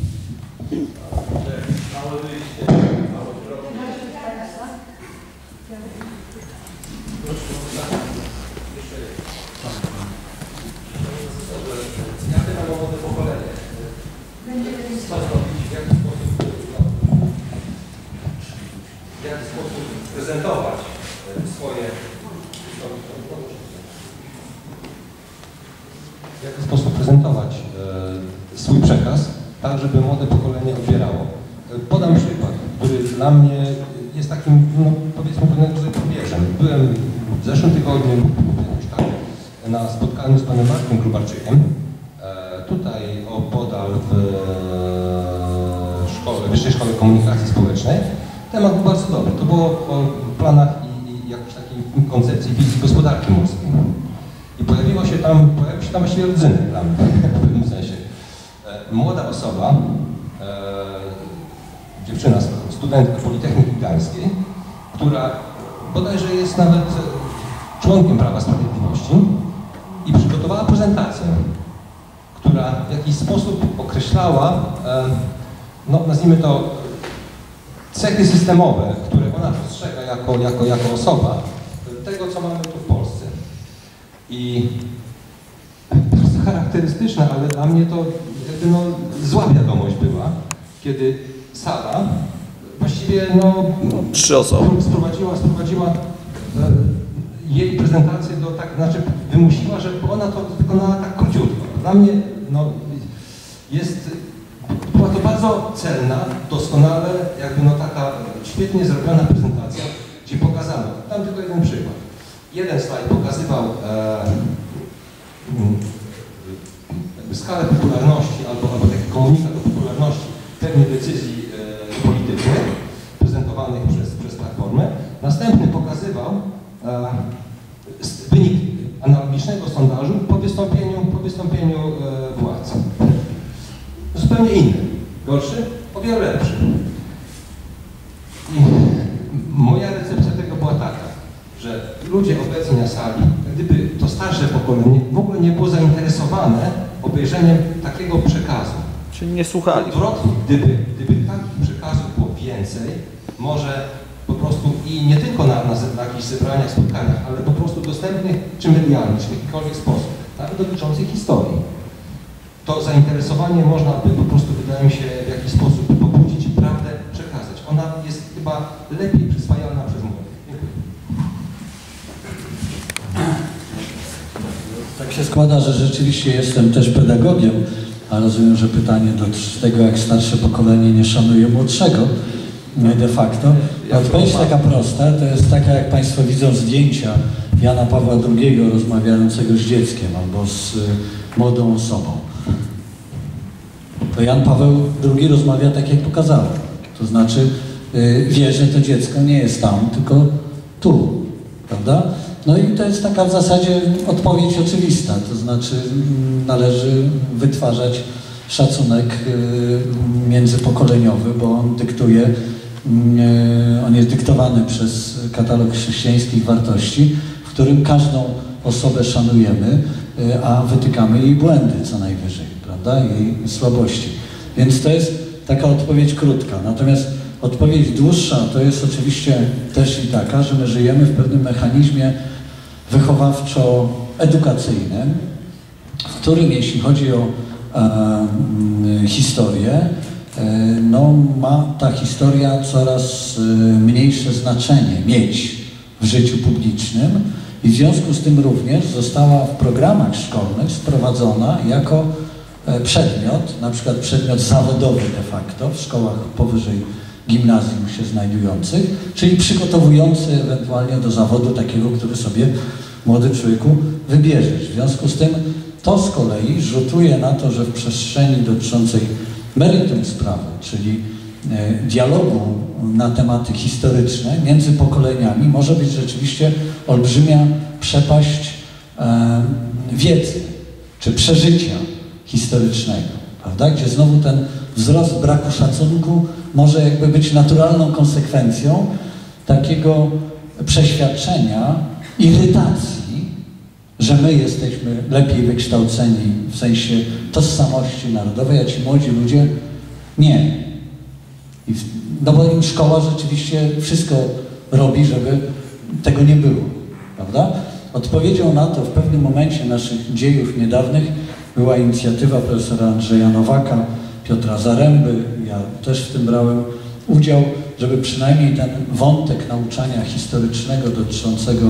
F: W jaki sposób prezentować swoje... W jaki sposób prezentować swój przekaz, tak żeby młode pokolenie odbierało. Podam przykład, który dla mnie jest takim, no, powiedzmy, pewnego rodzaju probierzem. Byłem w zeszłym tygodniu jakoś tak na spotkaniu z panem Markiem Grubarczykiem, tutaj opodal w Wyższej Szkole Komunikacji Społecznej. Temat był bardzo dobry. To było o planach i jakiejś takiej koncepcji wizji gospodarki morskiej. I pojawił się tam właściwie rodzynek dla mnie, w pewnym sensie. Młoda osoba, dziewczyna, studentka Politechniki Gdańskiej, która bodajże jest nawet członkiem Prawa Sprawiedliwości i przygotowała prezentację, która w jakiś sposób określała, no nazwijmy to, cechy systemowe, które ona postrzega jako osoba, tego, co mamy tu w Polsce. I to jest charakterystyczne, ale dla mnie to jakby no, zła wiadomość była, kiedy Sara właściwie no,
G: 3 osoby
F: sprowadziła jej prezentację do tak, znaczy wymusiła, żeby ona to wykonała tak króciutko. Dla mnie no, była to bardzo celna, doskonale, jakby no taka świetnie zrobiona prezentacja, gdzie pokazano, tam tylko jeden przykład. Jeden slajd pokazywał skalę popularności albo taki komunikat o popularności pewnych decyzji politycznych prezentowanych przez Platformę. Następny pokazywał wynik analogicznego sondażu po wystąpieniu władz. Zupełnie inny, gorszy, o wiele lepszy. I moja recepcja tego była taka, że ludzie obecni na sali, gdyby to starsze pokolenie w ogóle nie było zainteresowane obejrzeniem takiego przekazu.
G: Czyli nie słuchali.
F: Odwrotnie, gdyby takich przekazów było więcej, może po prostu i nie tylko na jakichś zebraniach, spotkaniach, ale po prostu dostępnych czy medialnych, czy w jakikolwiek sposób, nawet dotyczących historii, to zainteresowanie można by po prostu, wydaje mi się, w jakiś sposób pobudzić i prawdę przekazać. Ona jest chyba lepiej przyswajalna przez młodych. Dziękuję.
B: Tak się składa, że rzeczywiście jestem też pedagogiem, a rozumiem, że pytanie dotyczy tego, jak starsze pokolenie nie szanuje młodszego de facto. Odpowiedź taka prosta, to jest taka, jak Państwo widzą zdjęcia Jana Pawła II rozmawiającego z dzieckiem albo z młodą osobą. To Jan Paweł II rozmawia tak, jak pokazałem. To znaczy wie, że to dziecko nie jest tam, tylko tu, prawda? No i to jest taka w zasadzie odpowiedź oczywista, to znaczy należy wytwarzać szacunek międzypokoleniowy, bo on dyktuje, on jest dyktowany przez katalog chrześcijańskich wartości, w którym każdą osobę szanujemy, a wytykamy jej błędy co najwyżej, prawda, jej słabości. Więc to jest taka odpowiedź krótka. Natomiast odpowiedź dłuższa to jest oczywiście też i taka, że my żyjemy w pewnym mechanizmie wychowawczo-edukacyjnym, w którym jeśli chodzi o historię, no, ma ta historia coraz mniejsze znaczenie mieć w życiu publicznym i w związku z tym również została w programach szkolnych sprowadzona jako przedmiot, na przykład przedmiot zawodowy de facto w szkołach powyżej gimnazjum się znajdujących, czyli przygotowujący ewentualnie do zawodu takiego, który sobie młody człowieku wybierzesz. W związku z tym to z kolei rzutuje na to, że w przestrzeni dotyczącej meritum sprawy, czyli dialogu na tematy historyczne między pokoleniami może być rzeczywiście olbrzymia przepaść wiedzy czy przeżycia historycznego, prawda? Gdzie znowu ten wzrost braku szacunku może jakby być naturalną konsekwencją takiego przeświadczenia, irytacji, że my jesteśmy lepiej wykształceni w sensie tożsamości narodowej, a ci młodzi ludzie nie. No bo im szkoła rzeczywiście wszystko robi, żeby tego nie było, prawda? Odpowiedzią na to w pewnym momencie naszych dziejów niedawnych była inicjatywa profesora Andrzeja Nowaka, Piotra Zaręby, ja też w tym brałem udział, żeby przynajmniej ten wątek nauczania historycznego dotyczącego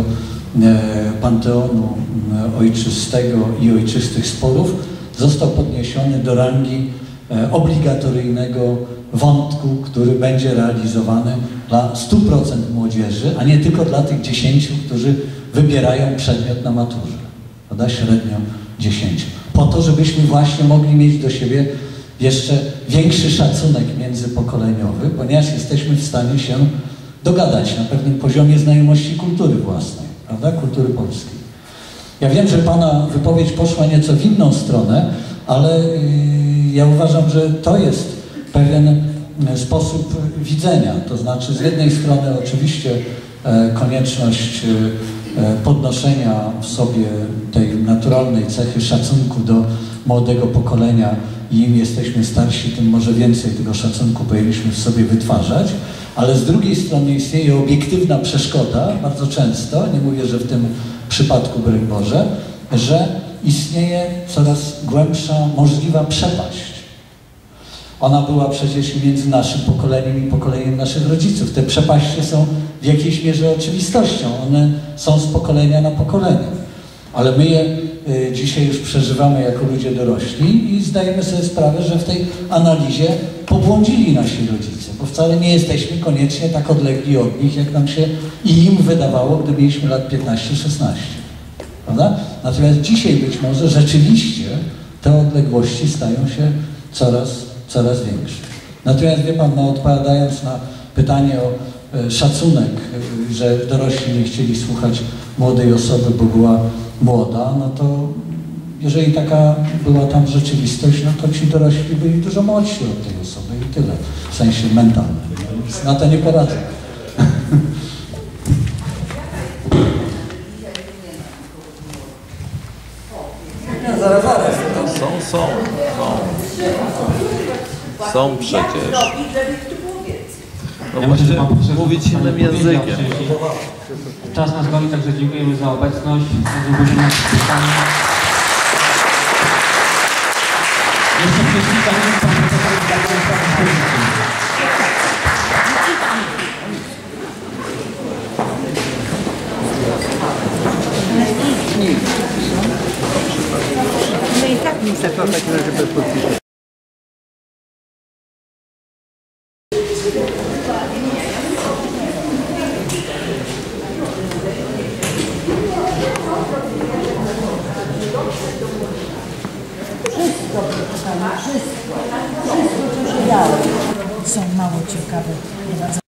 B: panteonu ojczystego i ojczystych sporów został podniesiony do rangi obligatoryjnego wątku, który będzie realizowany dla 100% młodzieży, a nie tylko dla tych 10, którzy wybierają przedmiot na maturze, prawda? Średnio 10. Po to, żebyśmy właśnie mogli mieć do siebie jeszcze większy szacunek międzypokoleniowy, ponieważ jesteśmy w stanie się dogadać na pewnym poziomie znajomości kultury własnej, prawda? Kultury polskiej. Ja wiem, że Pana wypowiedź poszła nieco w inną stronę, ale ja uważam, że to jest pewien sposób widzenia. To znaczy z jednej strony oczywiście konieczność podnoszenia w sobie tej naturalnej cechy szacunku do młodego pokolenia i im jesteśmy starsi, tym może więcej tego szacunku powinniśmy w sobie wytwarzać, ale z drugiej strony istnieje obiektywna przeszkoda, bardzo często, nie mówię, że w tym przypadku, broń Boże, że istnieje coraz głębsza możliwa przepaść. Ona była przecież między naszym pokoleniem i pokoleniem naszych rodziców. Te przepaście są w jakiejś mierze oczywistością. One są z pokolenia na pokolenie. Ale my je dzisiaj już przeżywamy jako ludzie dorośli i zdajemy sobie sprawę, że w tej analizie pobłądzili nasi rodzice, bo wcale nie jesteśmy koniecznie tak odlegli od nich, jak nam się i im wydawało, gdy mieliśmy lat 15-16. Prawda? Natomiast dzisiaj być może rzeczywiście te odległości stają się coraz większe. Natomiast wie Pan, no, odpowiadając na pytanie o szacunek, że dorośli nie chcieli słuchać młodej osoby, bo była młoda, no to jeżeli taka była tam rzeczywistość, no to ci dorośli byli dużo młodsi od tej osoby i tyle, w sensie mentalnym. Więc na to nie poradzę.
G: Są przecież. No
C: Ja
G: właśnie,
C: muszę
G: mówić innym językiem.
C: Czas nas goni, także dziękujemy za obecność. Dziękujemy za pytanie. Jeszcze przez kilka minut pan profesor da Państwa dyspozycji.
H: No i tak nie chcę w takim razie bez podpisu.
A: Wszystko, co się działo, są mało ciekawe.